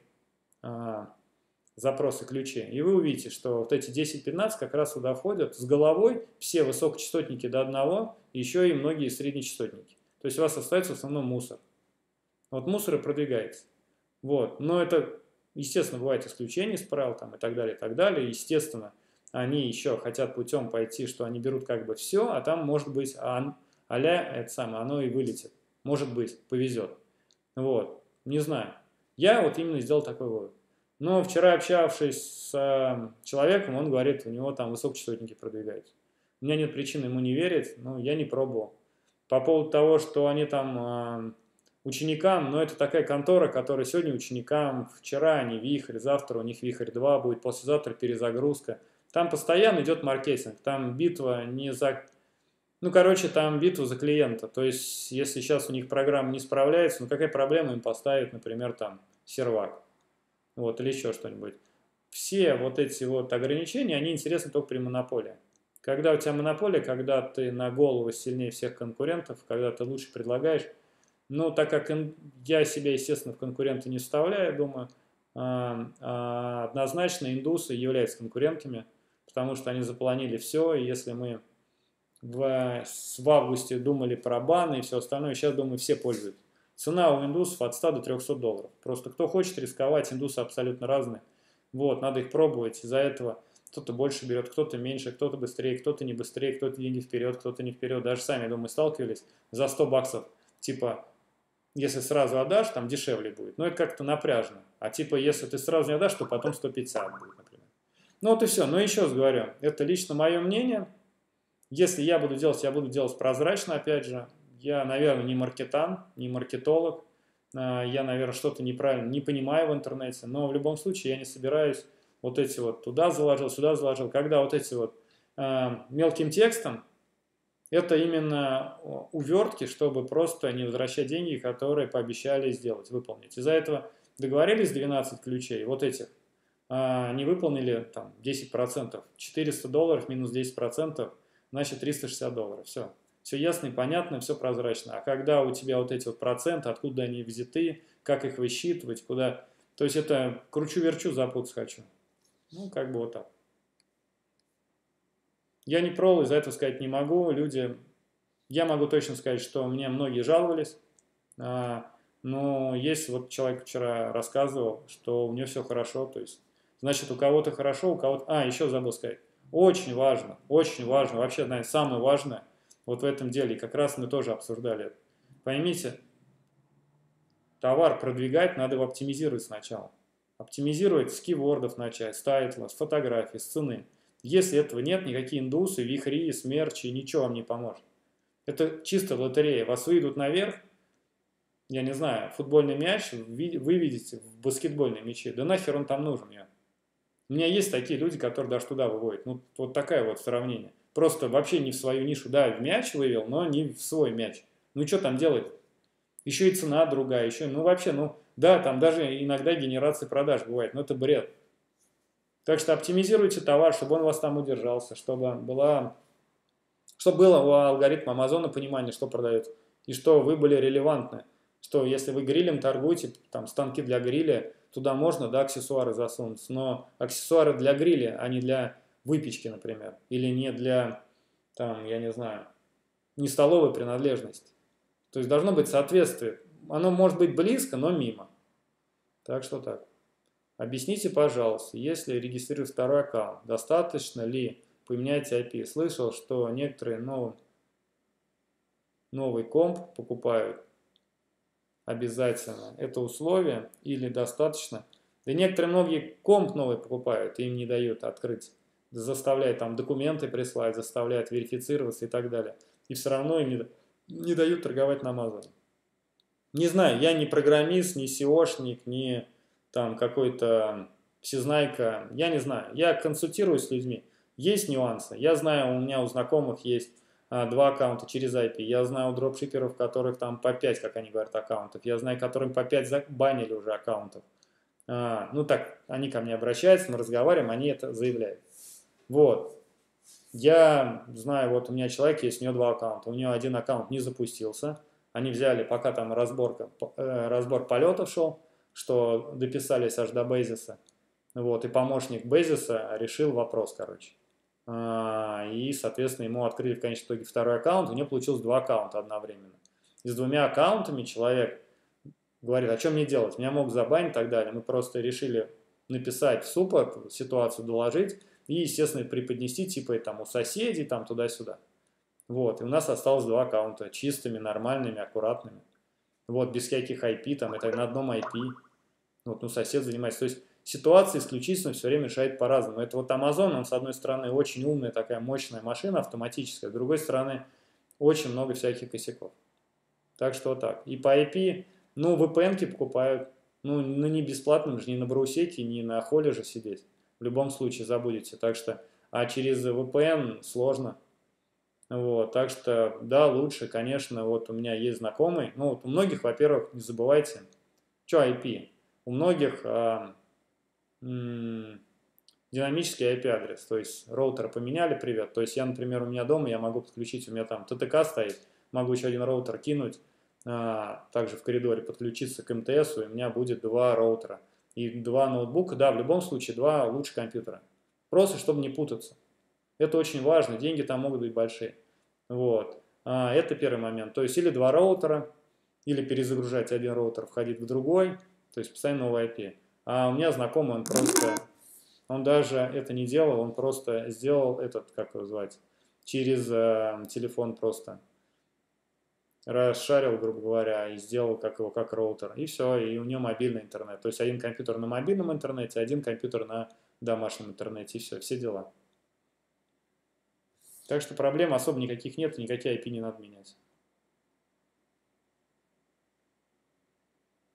запросы, ключи, и вы увидите, что вот эти 10-15 как раз сюда входят с головой все высокочастотники до одного, еще и многие среднечастотники. То есть у вас остается в основном мусор. Вот мусор и продвигается. Вот. Но это, естественно, бывают исключения из правил там, и так далее, и так далее. Естественно, они еще хотят путем пойти, что они берут как бы все, а там может быть оно и вылетит. Может быть, повезет. Вот. Не знаю. Я вот именно сделал такой вывод. Но вчера, общавшись с человеком, он говорит, у него там высокочастотники продвигаются. У меня нет причин ему не верить, но я не пробовал. По поводу того, что они там ученикам, но это такая контора, которая сегодня ученикам, вчера они Вихрь, завтра у них Вихрь 2 будет, послезавтра перезагрузка. Там постоянно идет маркетинг, там битва не за... Ну, короче, там битва за клиента. То есть, если сейчас у них программа не справляется, ну, какая проблема им поставить, например, там, сервак, вот, или еще что-нибудь. Все вот эти вот ограничения, они интересны только при монополии. Когда у тебя монополия, когда ты на голову сильнее всех конкурентов, когда ты лучше предлагаешь, ну, так как я себя, естественно, в конкуренты не вставляю, думаю, однозначно индусы являются конкурентами, потому что они заполонили все, и если мы в августе думали про баны и все остальное, сейчас, думаю, все пользуются. Цена у индусов от 100 до 300 долларов. Просто кто хочет рисковать, индусы абсолютно разные. Вот, надо их пробовать, из-за этого кто-то больше берет, кто-то меньше, кто-то быстрее, кто-то не быстрее, кто-то деньги вперед, кто-то не вперед. Даже сами, я думаю, сталкивались за 100 баксов, типа, если сразу отдашь, там дешевле будет. Но это как-то напряжно. А типа, если ты сразу не отдашь, то потом 150 будет, например. Ну вот и все. Но еще раз говорю, это лично мое мнение. Если я буду делать прозрачно, опять же. Я, наверное, не маркетан, не маркетолог. я, наверное, что-то неправильно не понимаю в интернете, но в любом случае я не собираюсь вот эти вот туда заложил, сюда заложил. Когда вот эти вот мелким текстом, это именно увертки, чтобы просто не возвращать деньги, которые пообещали сделать, выполнить. Из-за этого договорились 12 ключей, вот этих, не выполнили там 10%, $400 минус 10%, значит $360, все. Все ясно и понятно, все прозрачно. А когда у тебя вот эти вот проценты, откуда они взяты, как их высчитывать, куда... То есть это кручу-верчу, запутаться хочу. Ну, как бы вот так. Я не прол, из-за этого сказать не могу. Люди... Я могу точно сказать, что мне многие жаловались. Но есть вот человек вчера рассказывал, что у него все хорошо. То есть, значит, у кого-то хорошо, у кого-то... еще забыл сказать. Очень важно, вообще, наверное, самое важное вот в этом деле, и как раз мы тоже обсуждали это. Поймите, товар продвигать надо его оптимизировать сначала. Оптимизировать с кивордов начать, с тайтла, с фотографий, с цены. Если этого нет, никакие индусы, вихри, смерчи, ничего вам не поможет. Это чисто лотерея. Вас выведут наверх, я не знаю, футбольный мяч вы видите в баскетбольной мяче. Да нахер он там нужен? У меня есть такие люди, которые даже туда выводят. Ну, вот такое вот сравнение. Просто вообще не в свою нишу. Да, в мяч вывел, но не в свой мяч. Ну, что там делать? Еще и цена другая, еще, ну, вообще, ну, да, там даже иногда генерация продаж бывает, но это бред. Так что оптимизируйте товар, чтобы он у вас там удержался, чтобы было у алгоритма Амазона понимание, что продает, и что вы были релевантны. Что если вы грилем торгуете, там станки для гриля, туда можно, да, аксессуары засунуть, но аксессуары для гриля, а не для выпечки, например, или не для, там, я не знаю, не столовой принадлежности. То есть должно быть соответствие. Оно может быть близко, но мимо. Так что так. Объясните, пожалуйста, если регистрирую второй аккаунт, достаточно ли поменять IP? Слышал, что некоторые новый комп покупают обязательно. Это условие или достаточно? Да некоторые многие комп новый покупают, им не дают открыть. Заставляют там документы прислать, заставляют верифицироваться и так далее. И все равно им не дают торговать на Амазоне. Не знаю, я не программист, не SEOшник, не там какой-то всезнайка, я не знаю. Я консультируюсь с людьми. Есть нюансы. Я знаю, у меня у знакомых есть 2 аккаунта через IP. Я знаю у дропшиперов, которых там по 5, как они говорят, аккаунтов. Я знаю, которым по 5 забанили уже аккаунтов. Ну так, они ко мне обращаются, мы разговариваем, они это заявляют. Вот. Я знаю, вот у меня человек есть, у него 2 аккаунта. У него один аккаунт не запустился. Они взяли, пока там разбор полетов шел, что дописались аж до базиса. Вот, и помощник базиса решил вопрос, короче. И, соответственно, ему открыли в конечном итоге второй аккаунт, у него получилось 2 аккаунта одновременно. И с 2 аккаунтами человек говорит, а что мне делать? Меня могут забанить и так далее. Мы просто решили написать в суппорт, ситуацию доложить и, естественно, преподнести, типа, там, у соседей, там, туда-сюда. Вот, и у нас осталось 2 аккаунта, чистыми, нормальными, аккуратными. Вот, без всяких IP, там, это на одном IP. Вот, ну, сосед занимается. То есть ситуация исключительно все время решает по-разному. Это вот Amazon, он, с одной стороны, очень умная такая мощная машина автоматическая, с другой стороны, очень много всяких косяков. Так что вот так. И по IP, ну, VPN-ки покупают, ну, не бесплатным же, не на Брусеке, не на холле же сидеть. В любом случае забудете. Так что, а через VPN сложно. Вот, так что, да, лучше, конечно, вот у меня есть знакомый, ну, вот у многих, во-первых, не забывайте, что IP? У многих динамический IP-адрес, то есть роутер поменяли, привет, то есть я, например, у меня дома, я могу подключить, у меня там ТТК стоит, могу еще один роутер кинуть, также в коридоре подключиться к МТС, и у меня будет 2 роутера и 2 ноутбука, да, в любом случае 2 лучше компьютера, просто чтобы не путаться. Это очень важно, деньги там могут быть большие. Вот. Это первый момент. То есть или 2 роутера, или перезагружать один роутер, входить в другой, то есть постоянно новый IP. А у меня знакомый, он даже это не делал, он просто сделал этот, как его звать, через телефон просто расшарил, грубо говоря, и сделал как роутер. И все, и у него мобильный интернет. То есть один компьютер на мобильном интернете, один компьютер на домашнем интернете, и все дела. Так что проблем особо никаких нет, никакие IP не надо менять.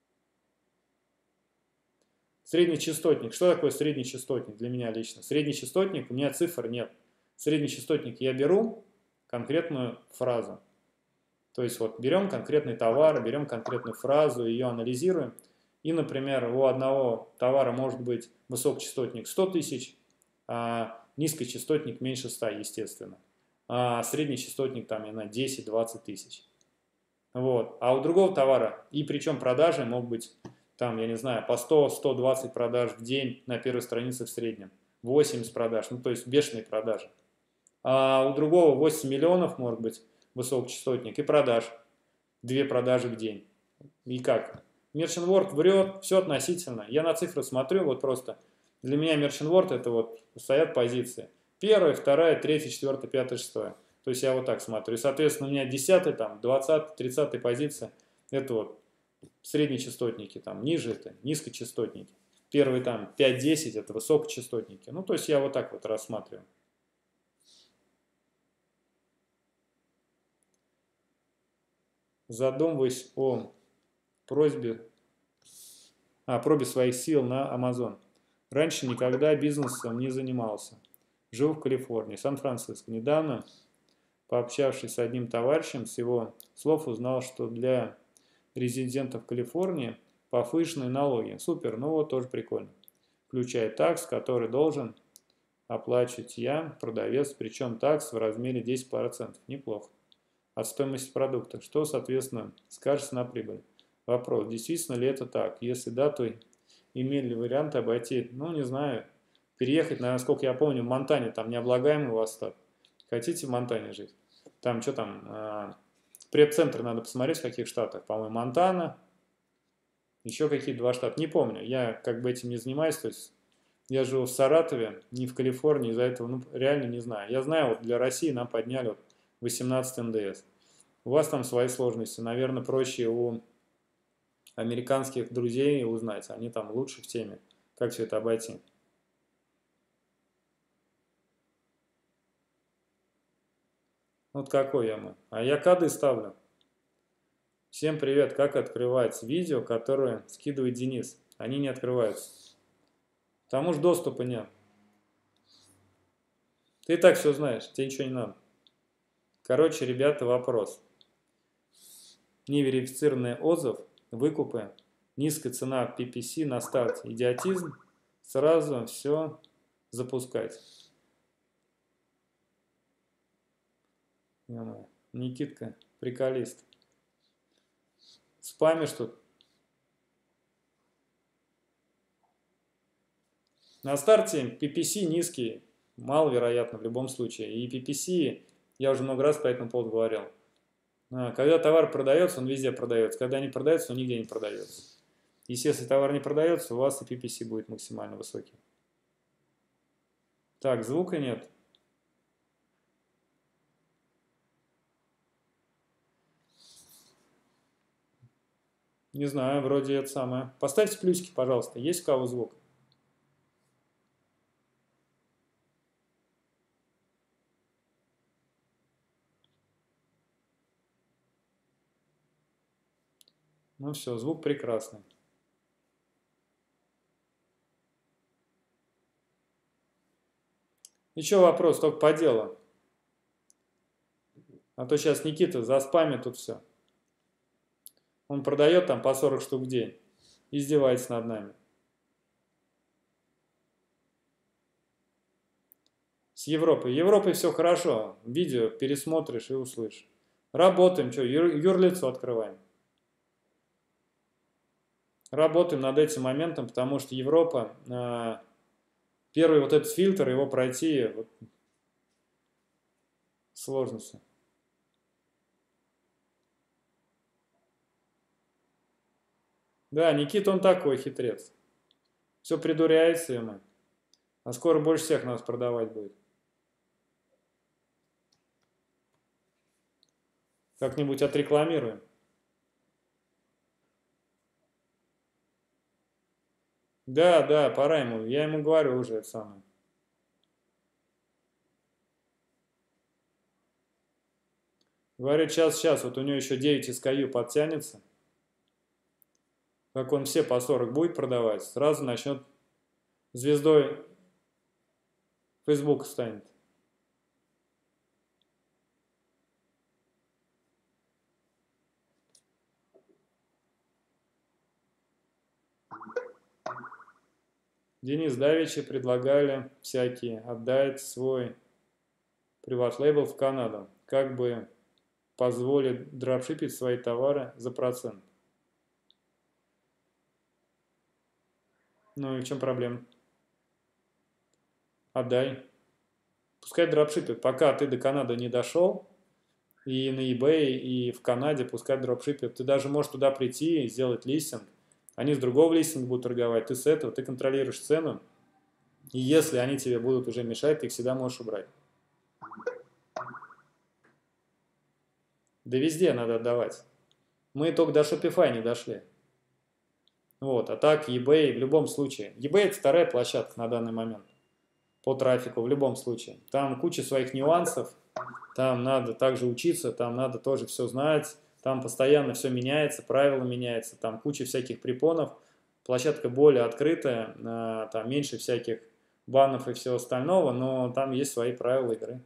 Средний частотник. Что такое средний частотник для меня лично? Средний частотник, у меня цифр нет. Средний частотник я беру конкретную фразу. То есть вот берем конкретный товар, берем конкретную фразу, ее анализируем. И, например, у одного товара может быть высокочастотник 100 тысяч, а низкочастотник меньше 100, естественно. А средний частотник там, на 10-20 тысяч. Вот. А у другого товара, и причем продажи могут быть, там, я не знаю, по 100-120 продаж в день на первой странице в среднем. 80 продаж, ну то есть бешеные продажи. А у другого 8 миллионов может быть высокочастотник и продаж. 2 продажи в день. И как? Merchant Word врет, все относительно. Я на цифры смотрю, вот просто. Для меня Merchant Word это вот стоят позиции. Первая, вторая, третья, четвертая, пятая, шестая. То есть я вот так смотрю. И, соответственно, у меня 10, там, 20, 30 позиция. Это вот среднечастотники, там, ниже это низкочастотники. Первые там 5-10 это высокочастотники. Ну, то есть я вот так вот рассматриваю. Задумываясь о пробе своих сил на Amazon. Раньше никогда бизнесом не занимался. Жил в Калифорнии, Сан-Франциско. Недавно, пообщавшись с одним товарищем, с его слов узнал, что для резидентов Калифорнии повышенные налоги. Супер, ну вот тоже прикольно. Включая такс, который должен оплачивать я, продавец, причем такс в размере 10%. Неплохо. От стоимости продукта, что, соответственно, скажется на прибыль. Вопрос, действительно ли это так? Если да, то имели ли варианты обойти, ну, не знаю, переехать, насколько я помню, в Монтане, там необлагаемый у вас стат. Хотите в Монтане жить? Там что там, препцентр надо посмотреть, в каких штатах. По-моему, Монтана, еще какие-то 2 штата, не помню. Я как бы этим не занимаюсь, то есть я живу в Саратове, не в Калифорнии, из-за этого ну, реально не знаю. Я знаю, вот для России нам подняли вот 18 НДС. У вас там свои сложности. Наверное, проще у американских друзей узнать. Они там лучше в теме, как все это обойти. Вот какой я мы. А я коды ставлю. Всем привет. Как открывается видео, которое скидывает Денис? Они не открываются. Потому что доступа нет. Ты и так все знаешь. Тебе ничего не надо. Короче, ребята, вопрос. Неверифицированный отзыв, выкупы, низкая цена PPC на старте, идиотизм, сразу все запускать. Никитка, приколист. Спамишь тут. На старте PPC низкий, маловероятно в любом случае. И PPC, я уже много раз по этому поводу говорил. Когда товар продается, он везде продается. Когда не продается, он нигде не продается. Если товар не продается, у вас и PPC будет максимально высокий. Так, звука нет. Не знаю, вроде это самое. Поставьте плюсики, пожалуйста. Есть у кого звук? Ну все, звук прекрасный. Еще вопрос, только по делу. А то сейчас Никита заспамит тут все. Он продает там по 40 штук в день. Издевается над нами. С Европой. Европой все хорошо. Видео пересмотришь и услышишь. Работаем, что, юрлицо открываем. Работаем над этим моментом, потому что Европа, первый вот этот фильтр, его пройти вот, сложности. Да, Никита, он такой хитрец. Все придуряется ему. А скоро больше всех нас продавать будет. Как-нибудь отрекламируем. Да, да, пора ему. Я ему говорю уже это самое. Говорю, сейчас, вот у него еще 9 SKU подтянется. как он все по 40 будет продавать, сразу начнет звездой Facebook станет. Денис давеча предлагали всякие отдать свой приват-лейбл в Канаду, как бы позволит дропшипить свои товары за процент. Ну и в чем проблема? Отдай. Пускай дропшипят. Пока ты до Канады не дошел, и на eBay, и в Канаде пускай дропшипят. Ты даже можешь туда прийти и сделать листинг. Они с другого листинга будут торговать, ты с этого, ты контролируешь цену. И если они тебе будут уже мешать, ты их всегда можешь убрать. Да везде надо отдавать. Мы только до Shopify не дошли. Вот, а так eBay в любом случае. eBay это вторая площадка на данный момент по трафику в любом случае. Там куча своих нюансов, там надо также учиться, там надо тоже все знать, там постоянно все меняется, правила меняются, там куча всяких препонов. Площадка более открытая, там меньше всяких банов и всего остального, но там есть свои правила игры.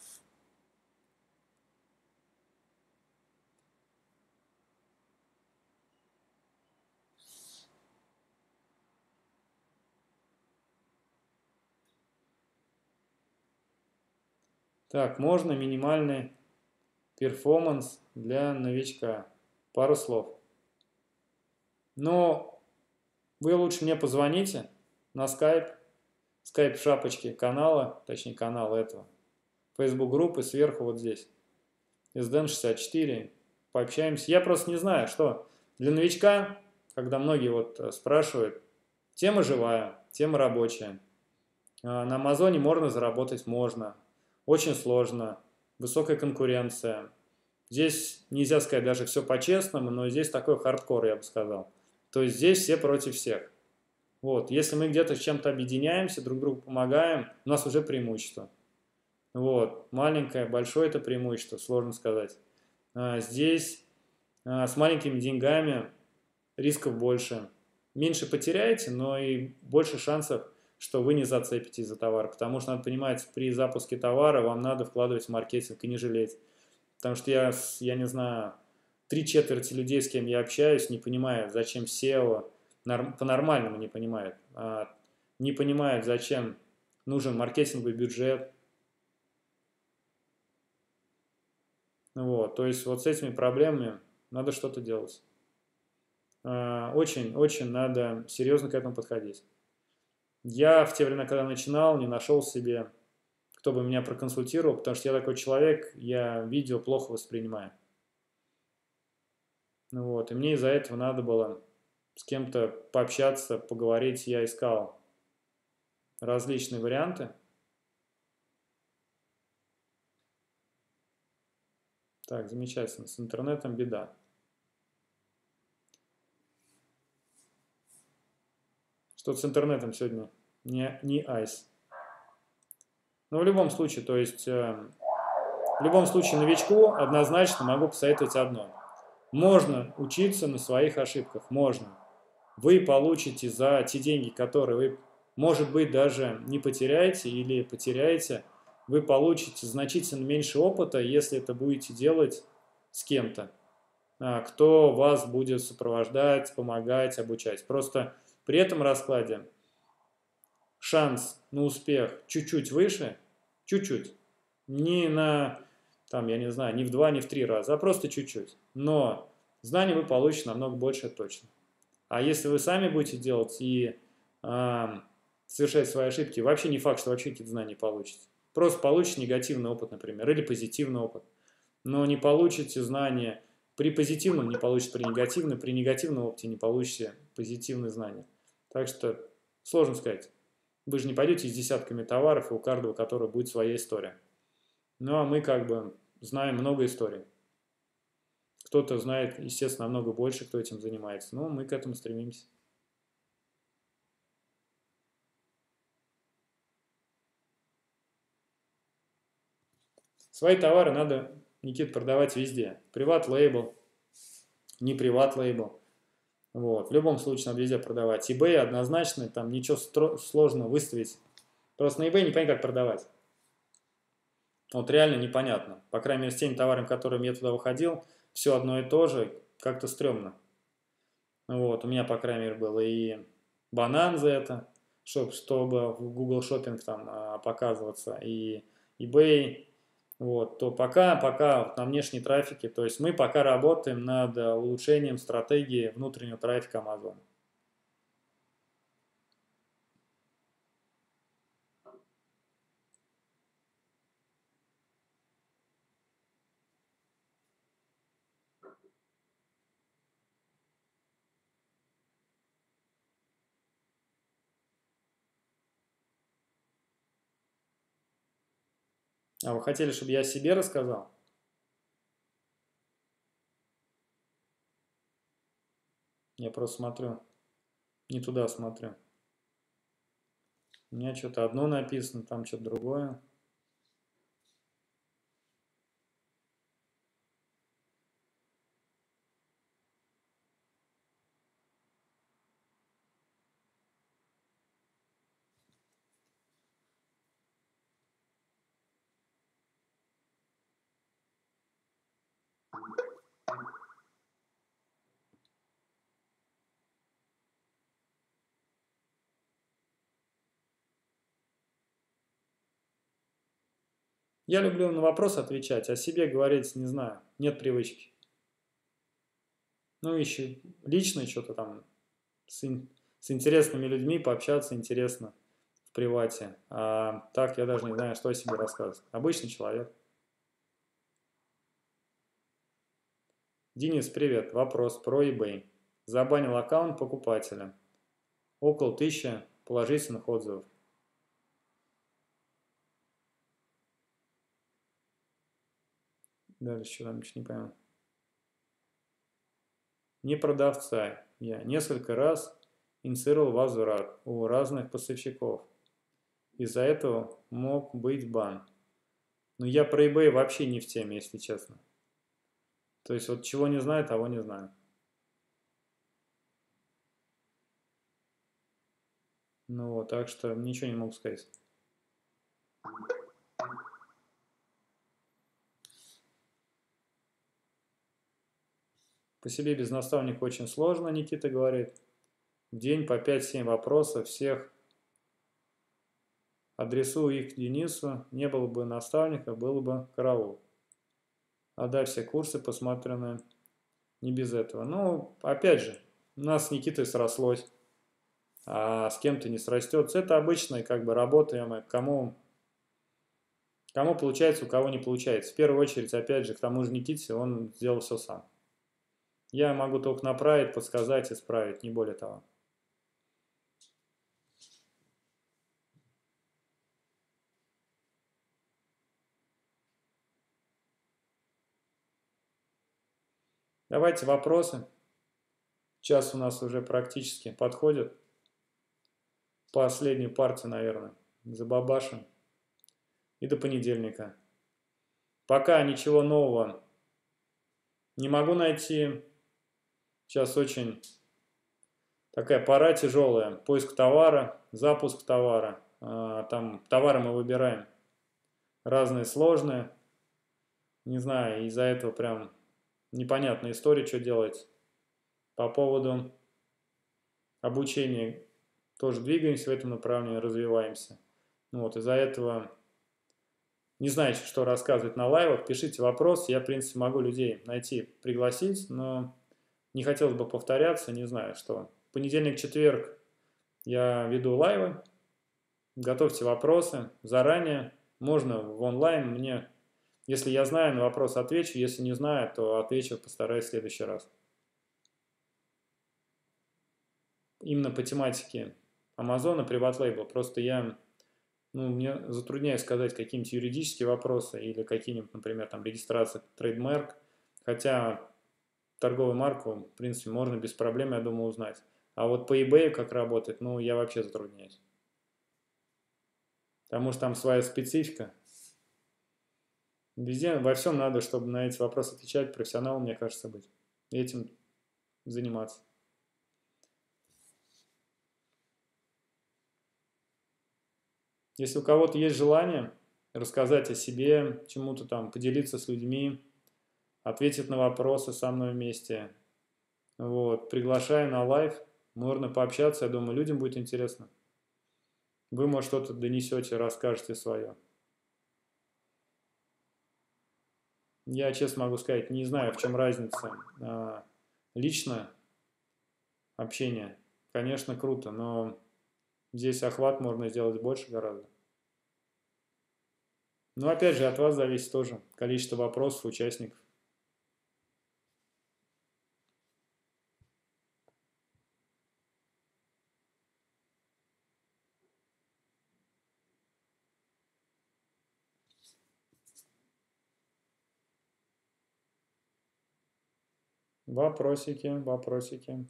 Так, можно минимальный перформанс для новичка. Пару слов. Но вы лучше мне позвоните на Skype, Skype шапочки канала, точнее канала этого, Facebook группы сверху вот здесь. SDN64, пообщаемся. Я просто не знаю, что для новичка, когда многие вот спрашивают, тема живая, тема рабочая. На Амазоне можно заработать, можно. Очень сложно, высокая конкуренция. Здесь нельзя сказать даже все по-честному, но здесь такой хардкор, я бы сказал. То есть здесь все против всех. Вот. Если мы где-то с чем-то объединяемся, друг другу помогаем, у нас уже преимущество. Вот. Маленькое, большое это преимущество, сложно сказать. Здесь с маленькими деньгами рисков больше. Меньше потеряете, но и больше шансов, что вы не зацепитесь за товар. Потому что надо понимать, при запуске товара вам надо вкладывать в маркетинг и не жалеть. Потому что я не знаю, 3/4 людей, с кем я общаюсь, не понимают, зачем SEO, по-нормальному не понимают. Не понимают, зачем нужен маркетинговый бюджет. Вот, то есть вот с этими проблемами надо что-то делать. Очень надо серьезно к этому подходить. Я в те времена, когда начинал, не нашел себе, кто бы меня проконсультировал, потому что я такой человек, я видео плохо воспринимаю. Вот, и мне из-за этого надо было с кем-то пообщаться, поговорить. Я искал различные варианты. Так, замечательно. С интернетом беда. Что-то с интернетом сегодня не айс. Но в любом случае, то есть, в любом случае новичку однозначно могу посоветовать одно. Можно учиться на своих ошибках, можно. Вы получите за те деньги, которые вы, может быть, даже не потеряете или потеряете, вы получите значительно меньше опыта, если это будете делать с кем-то, кто вас будет сопровождать, помогать, обучать. Просто при этом раскладе шанс на успех чуть-чуть выше, чуть-чуть, не на, там, я не знаю, не в 2, не в 3 раза, а просто чуть-чуть. Но знаний вы получите намного больше, точно. А если вы сами будете делать и совершать свои ошибки, вообще не факт, что вообще какие-то знания получите. Просто получите негативный опыт, например, или позитивный опыт. Но не получите знания, при позитивном не получите при негативном опыте не получите позитивные знания. Так что сложно сказать. Вы же не пойдете с десятками товаров, и у каждого которого будет своя история. Ну а мы как бы знаем много историй. Кто-то знает, естественно, намного больше, кто этим занимается. Но мы к этому стремимся. Свои товары надо, Никит, продавать везде. Приват-лейбл, не приват-лейбл. Вот. В любом случае надо везде продавать. eBay однозначно, там ничего сложного выставить. Просто на eBay не понятно, как продавать. Вот реально непонятно. По крайней мере, с теми товарами, которыми я туда выходил, все одно и то же, как-то стрёмно. Вот, у меня, по крайней мере, было и банан за это, чтобы в Google Shopping там показываться, и eBay. Вот, то пока вот на внешней трафике, то есть мы пока работаем над улучшением стратегии внутреннего трафика Amazon. А вы хотели, чтобы я о себе рассказал? Я просто смотрю, не туда смотрю. У меня что-то одно написано, там что-то другое. Я люблю на вопрос отвечать, о себе говорить не знаю, нет привычки. Ну, еще лично что-то там с интересными людьми пообщаться интересно в привате. А так я даже не знаю, что о себе рассказывать. Обычный человек. Денис, привет. Вопрос про eBay. Забанил аккаунт покупателя. Около 1000 положительных отзывов. Дальше что там, ничего не понял. Не продавца. Я несколько раз инициировал возврат у разных поставщиков. Из-за этого мог быть бан. Но я про eBay вообще не в теме, если честно. То есть вот чего не знаю, того не знаю. Ну вот, так что ничего не могу сказать. По себе без наставника очень сложно, Никита говорит. В день по 5-7 вопросов, всех адресую их к Денису. Не было бы наставника, было бы караул. Отдай все курсы, посмотрены не без этого. Ну, опять же, у нас с Никитой срослось, а с кем-то не срастется. Это обычно как бы работаем, и кому получается, у кого не получается. В первую очередь, опять же, к тому же Никите, он сделал все сам. Я могу только направить, подсказать, исправить, не более того. Давайте вопросы. Час у нас уже практически подходит. Последнюю партию, наверное, забабашим. И до понедельника. Пока ничего нового не могу найти. Сейчас очень такая пора тяжелая. Поиск товара, запуск товара. Там товары мы выбираем разные сложные. Не знаю, из-за этого прям непонятная история, что делать. По поводу обучения тоже двигаемся в этом направлении, развиваемся. Вот, из-за этого не знаете, что рассказывать на лайвах, пишите вопрос. Я, в принципе, могу людей найти, пригласить, но не хотелось бы повторяться, не знаю, что. Понедельник, четверг я веду лайвы. Готовьте вопросы заранее. Можно в онлайн мне. Если я знаю, на вопрос отвечу. Если не знаю, то отвечу, постараюсь в следующий раз. Именно по тематике Амазона, Private Label. Просто мне затрудняюсь сказать какие-нибудь юридические вопросы или какие-нибудь, например, там регистрация трейдмарк. Хотя торговую марку, в принципе, можно без проблем, я думаю, узнать. А вот по eBay как работает, я вообще затрудняюсь. Потому что там своя специфика. Везде, во всем надо, чтобы на эти вопросы отвечать, профессионалом, мне кажется, быть. И этим заниматься. Если у кого-то есть желание рассказать о себе, чему-то там, поделиться с людьми, ответить на вопросы со мной вместе, вот, приглашаю на лайв, можно пообщаться, я думаю, людям будет интересно. Вы, может, что-то донесете, расскажете свое. Я, честно могу сказать, не знаю, в чем разница. Лично общение, конечно, круто, но здесь охват можно сделать больше гораздо. Но опять же, от вас зависит тоже количество вопросов участников. Вопросики, вопросики.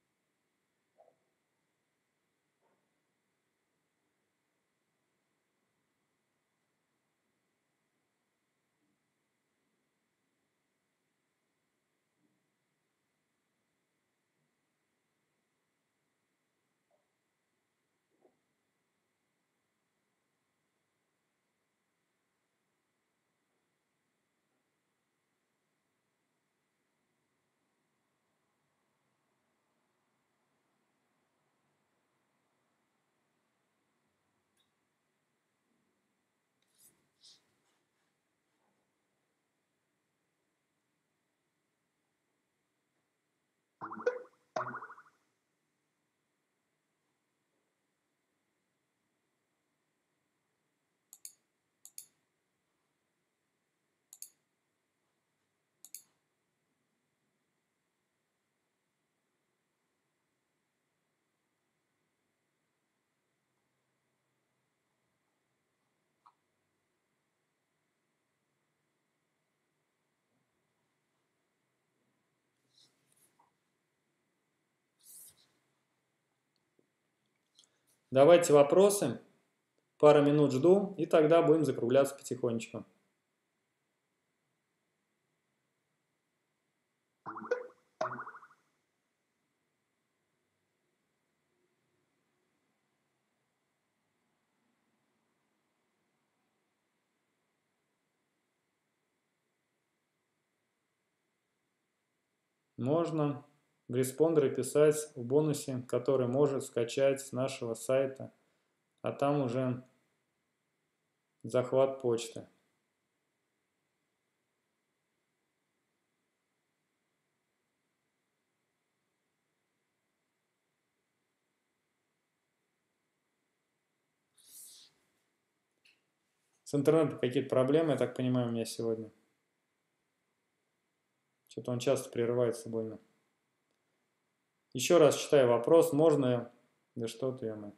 Давайте вопросы. Пару минут жду, и тогда будем закругляться потихонечку. Можно в респондере писать в бонусе, который может скачать с нашего сайта, а там уже захват почты. С интернетом какие-то проблемы, я так понимаю, у меня сегодня. Что-то он часто прерывается больно. Еще раз читаю вопрос. Можно... Да что ты, ё-моё.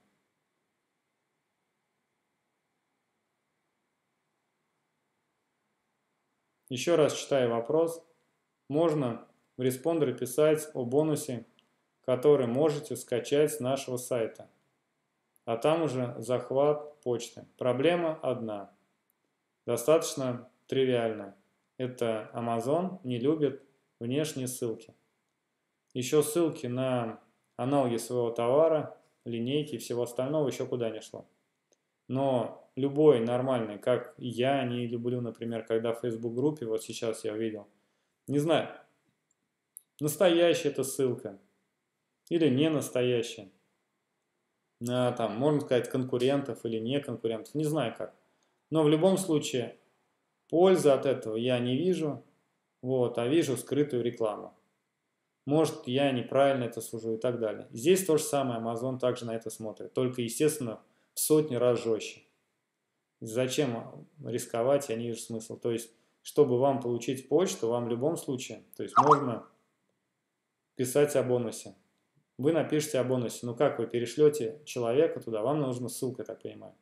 Еще раз читаю вопрос. Можно в респондере писать о бонусе, который можете скачать с нашего сайта. А там уже захват почты. Проблема одна. Достаточно тривиальная. Это Amazon не любит внешние ссылки. Еще ссылки на аналоги своего товара, линейки и всего остального еще куда не шло. Но любой нормальный, как я не люблю, например, когда в Facebook-группе, вот сейчас я увидел, не знаю, настоящая это ссылка или не настоящая, там, можно сказать, конкурентов или не конкурентов, не знаю как. Но в любом случае пользы от этого я не вижу, вот, а вижу скрытую рекламу. Может, я неправильно это сужу и так далее. Здесь то же самое, Amazon также на это смотрит, только, естественно, в сотни раз жестче. Зачем рисковать, я не вижу смысла. То есть, чтобы вам получить почту, вам в любом случае, то есть можно писать о бонусе. Вы напишите о бонусе, но как вы перешлете человека туда, вам нужна ссылка, я так понимаю.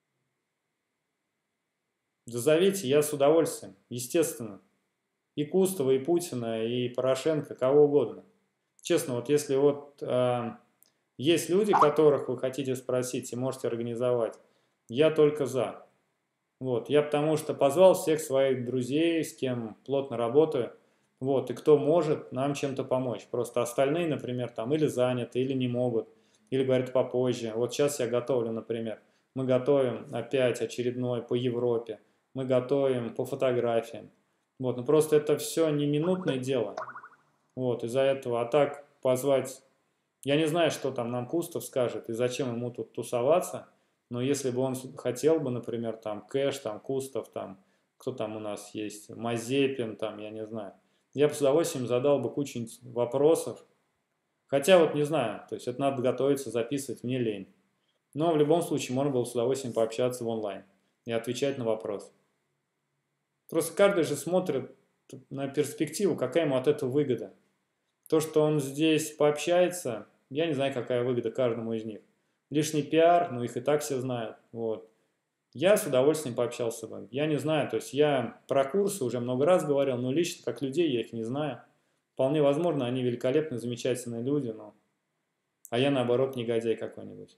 Да зовите, я с удовольствием, естественно. И Кустова, и Путина, и Порошенко, кого угодно. Честно, вот если вот есть люди, которых вы хотите спросить и можете организовать, я только за. Вот, я потому что позвал всех своих друзей, с кем плотно работаю, вот, и кто может нам чем-то помочь. Просто остальные, например, там или заняты, или не могут, или говорят попозже. Вот сейчас я готовлю, например, мы готовим опять очередной по Европе, мы готовим по фотографиям. Вот, ну просто это все не минутное дело. Вот, из-за этого, а так позвать, я не знаю, что там нам Кустов скажет и зачем ему тут тусоваться, но если бы он хотел бы, например, там Кэш, там Кустов, там, кто там у нас есть, Мазепин, там, я не знаю, я бы с удовольствием задал бы кучу вопросов, хотя вот не знаю, то есть это надо готовиться, записывать, мне лень. Но в любом случае можно было с удовольствием пообщаться в онлайн и отвечать на вопросы. Просто каждый же смотрит на перспективу, какая ему от этого выгода. То, что он здесь пообщается, я не знаю, какая выгода каждому из них. Лишний пиар, ну их и так все знают. Вот. Я с удовольствием пообщался бы. Я не знаю, то есть я про курсы уже много раз говорил, но лично как людей я их не знаю. Вполне возможно, они великолепные, замечательные люди, но... а я наоборот негодяй какой-нибудь.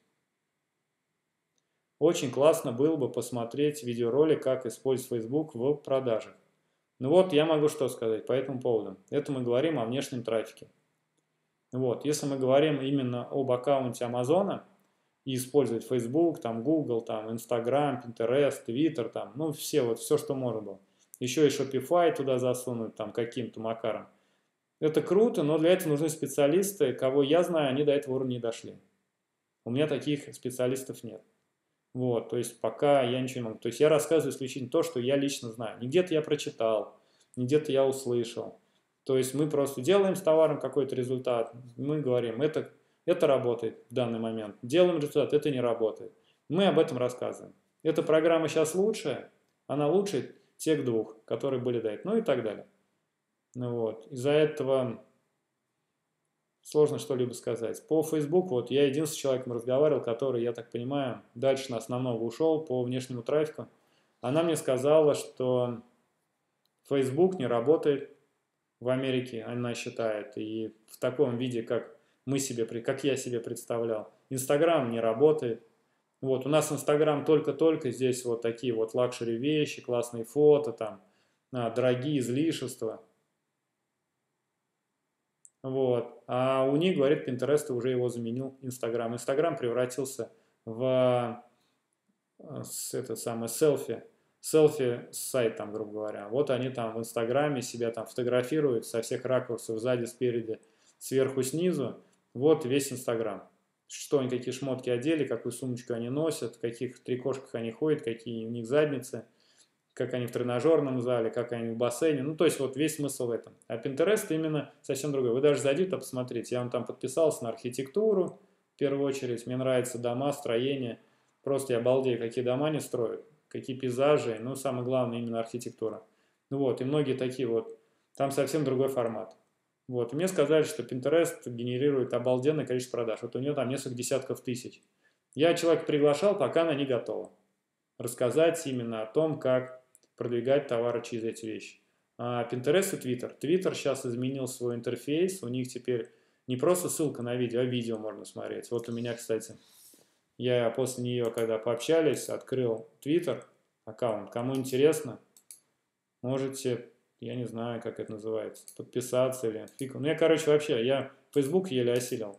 Очень классно было бы посмотреть видеоролик, как использовать Facebook в продажах. Ну вот, я могу что сказать по этому поводу. Это мы говорим о внешнем трафике. Вот, если мы говорим именно об аккаунте Амазона и использовать Facebook, там Google, там Instagram, Pinterest, Twitter, там, ну все, вот все, что можно было. Еще и Shopify туда засунуть, там, каким-то макаром. Это круто, но для этого нужны специалисты. Кого я знаю, они до этого уровня не дошли. У меня таких специалистов нет. Вот, то есть пока я ничего не могу. То есть я рассказываю исключительно то, что я лично знаю. Не где-то я прочитал, не где-то я услышал. То есть мы просто делаем с товаром какой-то результат. Мы говорим, это работает в данный момент. Делаем результат, это не работает. Мы об этом рассказываем. Эта программа сейчас лучшая, она лучше тех двух, которые были до этого. Ну и так далее. Ну вот. Из-за этого сложно что-либо сказать. По Facebook, вот я единственный человек разговаривал, который, я так понимаю, дальше нас намного ушел по внешнему трафику. Она мне сказала, что Facebook не работает в Америке, она считает, и в таком виде, как я себе представлял. Инстаграм не работает. Вот, у нас Инстаграм только-только, здесь вот такие вот лакшери вещи, классные фото, там, дорогие излишества. Вот. А у них, говорит, Pinterest уже его заменил Инстаграм. Инстаграм превратился в селфи-сайт, там, грубо говоря. Вот они там в Инстаграме себя там фотографируют со всех ракурсов, сзади, спереди, сверху, снизу. Вот весь Инстаграм. Что они, какие шмотки одели, какую сумочку они носят, в каких трикошках они ходят, какие у них задницы, как они в тренажерном зале, как они в бассейне. Ну, то есть вот весь смысл в этом. А Pinterest именно совсем другой. Вы даже зайдите, посмотрите. Я вам там подписался на архитектуру, в первую очередь. Мне нравятся дома, строения. Просто я балдею, какие дома они строят, какие пейзажи. Ну, самое главное, именно архитектура. Ну вот, и многие такие вот. Там совсем другой формат. Вот, и мне сказали, что Pinterest генерирует обалденное количество продаж. Вот у нее там несколько десятков тысяч. Я человека приглашал, пока она не готова рассказать именно о том, как продвигать товары через эти вещи. А Pinterest и Twitter. Twitter сейчас изменил свой интерфейс. У них теперь не просто ссылка на видео, а видео можно смотреть. Вот у меня, кстати, я после нее, когда пообщались, открыл Twitter аккаунт. Кому интересно, можете, я не знаю, как это называется, подписаться или фиг. Ну, я, короче, вообще, я Facebook еле осилил.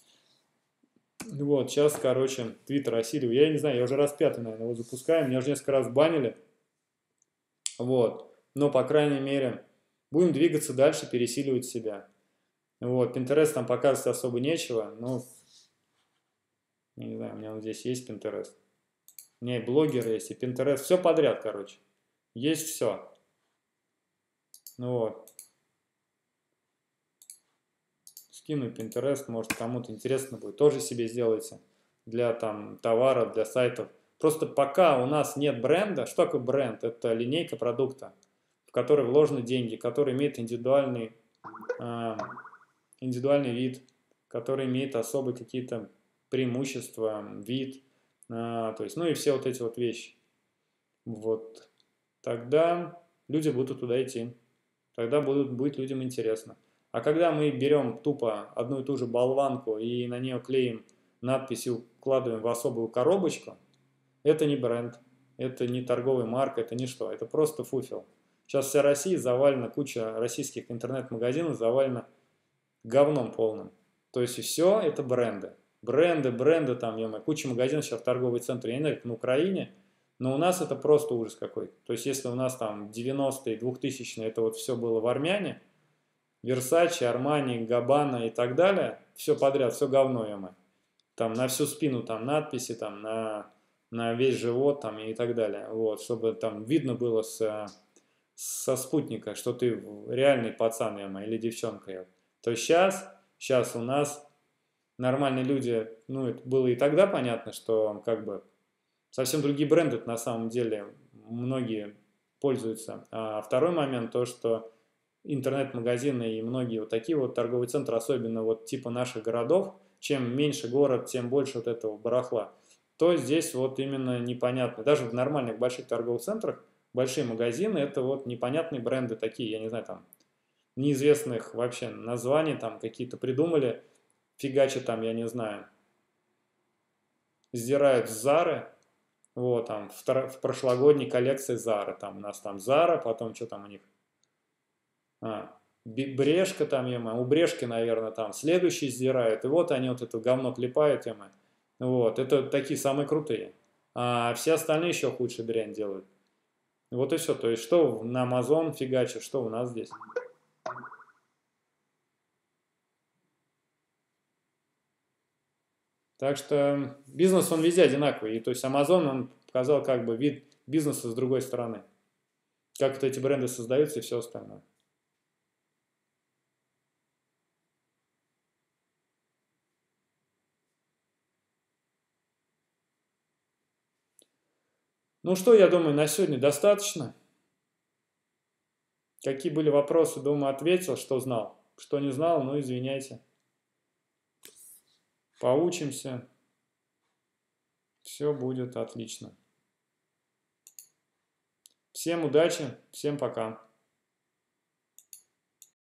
Вот, сейчас, короче, Twitter осилил. Я не знаю, я уже раз пятый, наверное, его запускаю. Меня уже несколько раз банили. Вот. Но, по крайней мере, будем двигаться дальше, пересиливать себя. Вот. Pinterest там показывать особо нечего. Но, я не знаю, у меня вот здесь есть Pinterest. У меня и блогер есть, и Pinterest. Все подряд, короче. Есть все. Ну вот. Скину Pinterest, может кому-то интересно будет. Тоже себе сделайте. Для там товаров, для сайтов. Просто пока у нас нет бренда, что такое бренд? Это линейка продукта, в которой вложены деньги, который имеет индивидуальный вид, который имеет особые какие-то преимущества, вид, то есть, ну и все вот эти вот вещи. Вот. Тогда люди будут туда идти. Тогда будет людям интересно. А когда мы берем тупо одну и ту же болванку и на нее клеим надпись и укладываем в особую коробочку, это не бренд, это не торговая марка, это не что, это просто фуфел. Сейчас вся Россия завалена, куча российских интернет-магазинов завалена говном полным. То есть все это бренды. бренды там, куча магазинов сейчас в торговые центры, я не знаю, как на Украине, но у нас это просто ужас какой-то. То есть, если у нас там 90-е, 2000-е, это вот все было в Армяне, Версачи, Армани, Габбана и так далее, все подряд, все говно, там на всю спину там надписи, там на весь живот там и так далее, вот, чтобы там видно было со спутника, что ты реальный пацан, или девчонка. То есть сейчас у нас нормальные люди, ну, это было и тогда понятно, что как бы совсем другие бренды на самом деле многие пользуются. А второй момент то, что интернет-магазины и многие вот такие вот торговые центры, особенно вот типа наших городов, чем меньше город, тем больше вот этого барахла, то здесь вот именно непонятно. Даже в нормальных больших торговых центрах большие магазины, это вот непонятные бренды такие, я не знаю, там неизвестных вообще названий, там какие-то придумали, фигачи там, я не знаю, сдирают с Зары, вот, там, в прошлогодней коллекции Зары, там, у нас там Зара, потом что там у них, Брешка там, у Брешки, наверное, там следующий сдирают, и вот они вот это говно клепают, вот, это такие самые крутые, а все остальные еще худшую дрянь делают. Вот и все, то есть, что на Amazon фигачит, что у нас здесь. Так что бизнес, он везде одинаковый. И то есть Amazon, он показал как бы вид бизнеса с другой стороны. Как вот эти бренды создаются и все остальное. Ну что, я думаю, на сегодня достаточно. Какие были вопросы, думаю, ответил, что знал. Что не знал, ну извиняйте. Поучимся. Все будет отлично. Всем удачи, всем пока.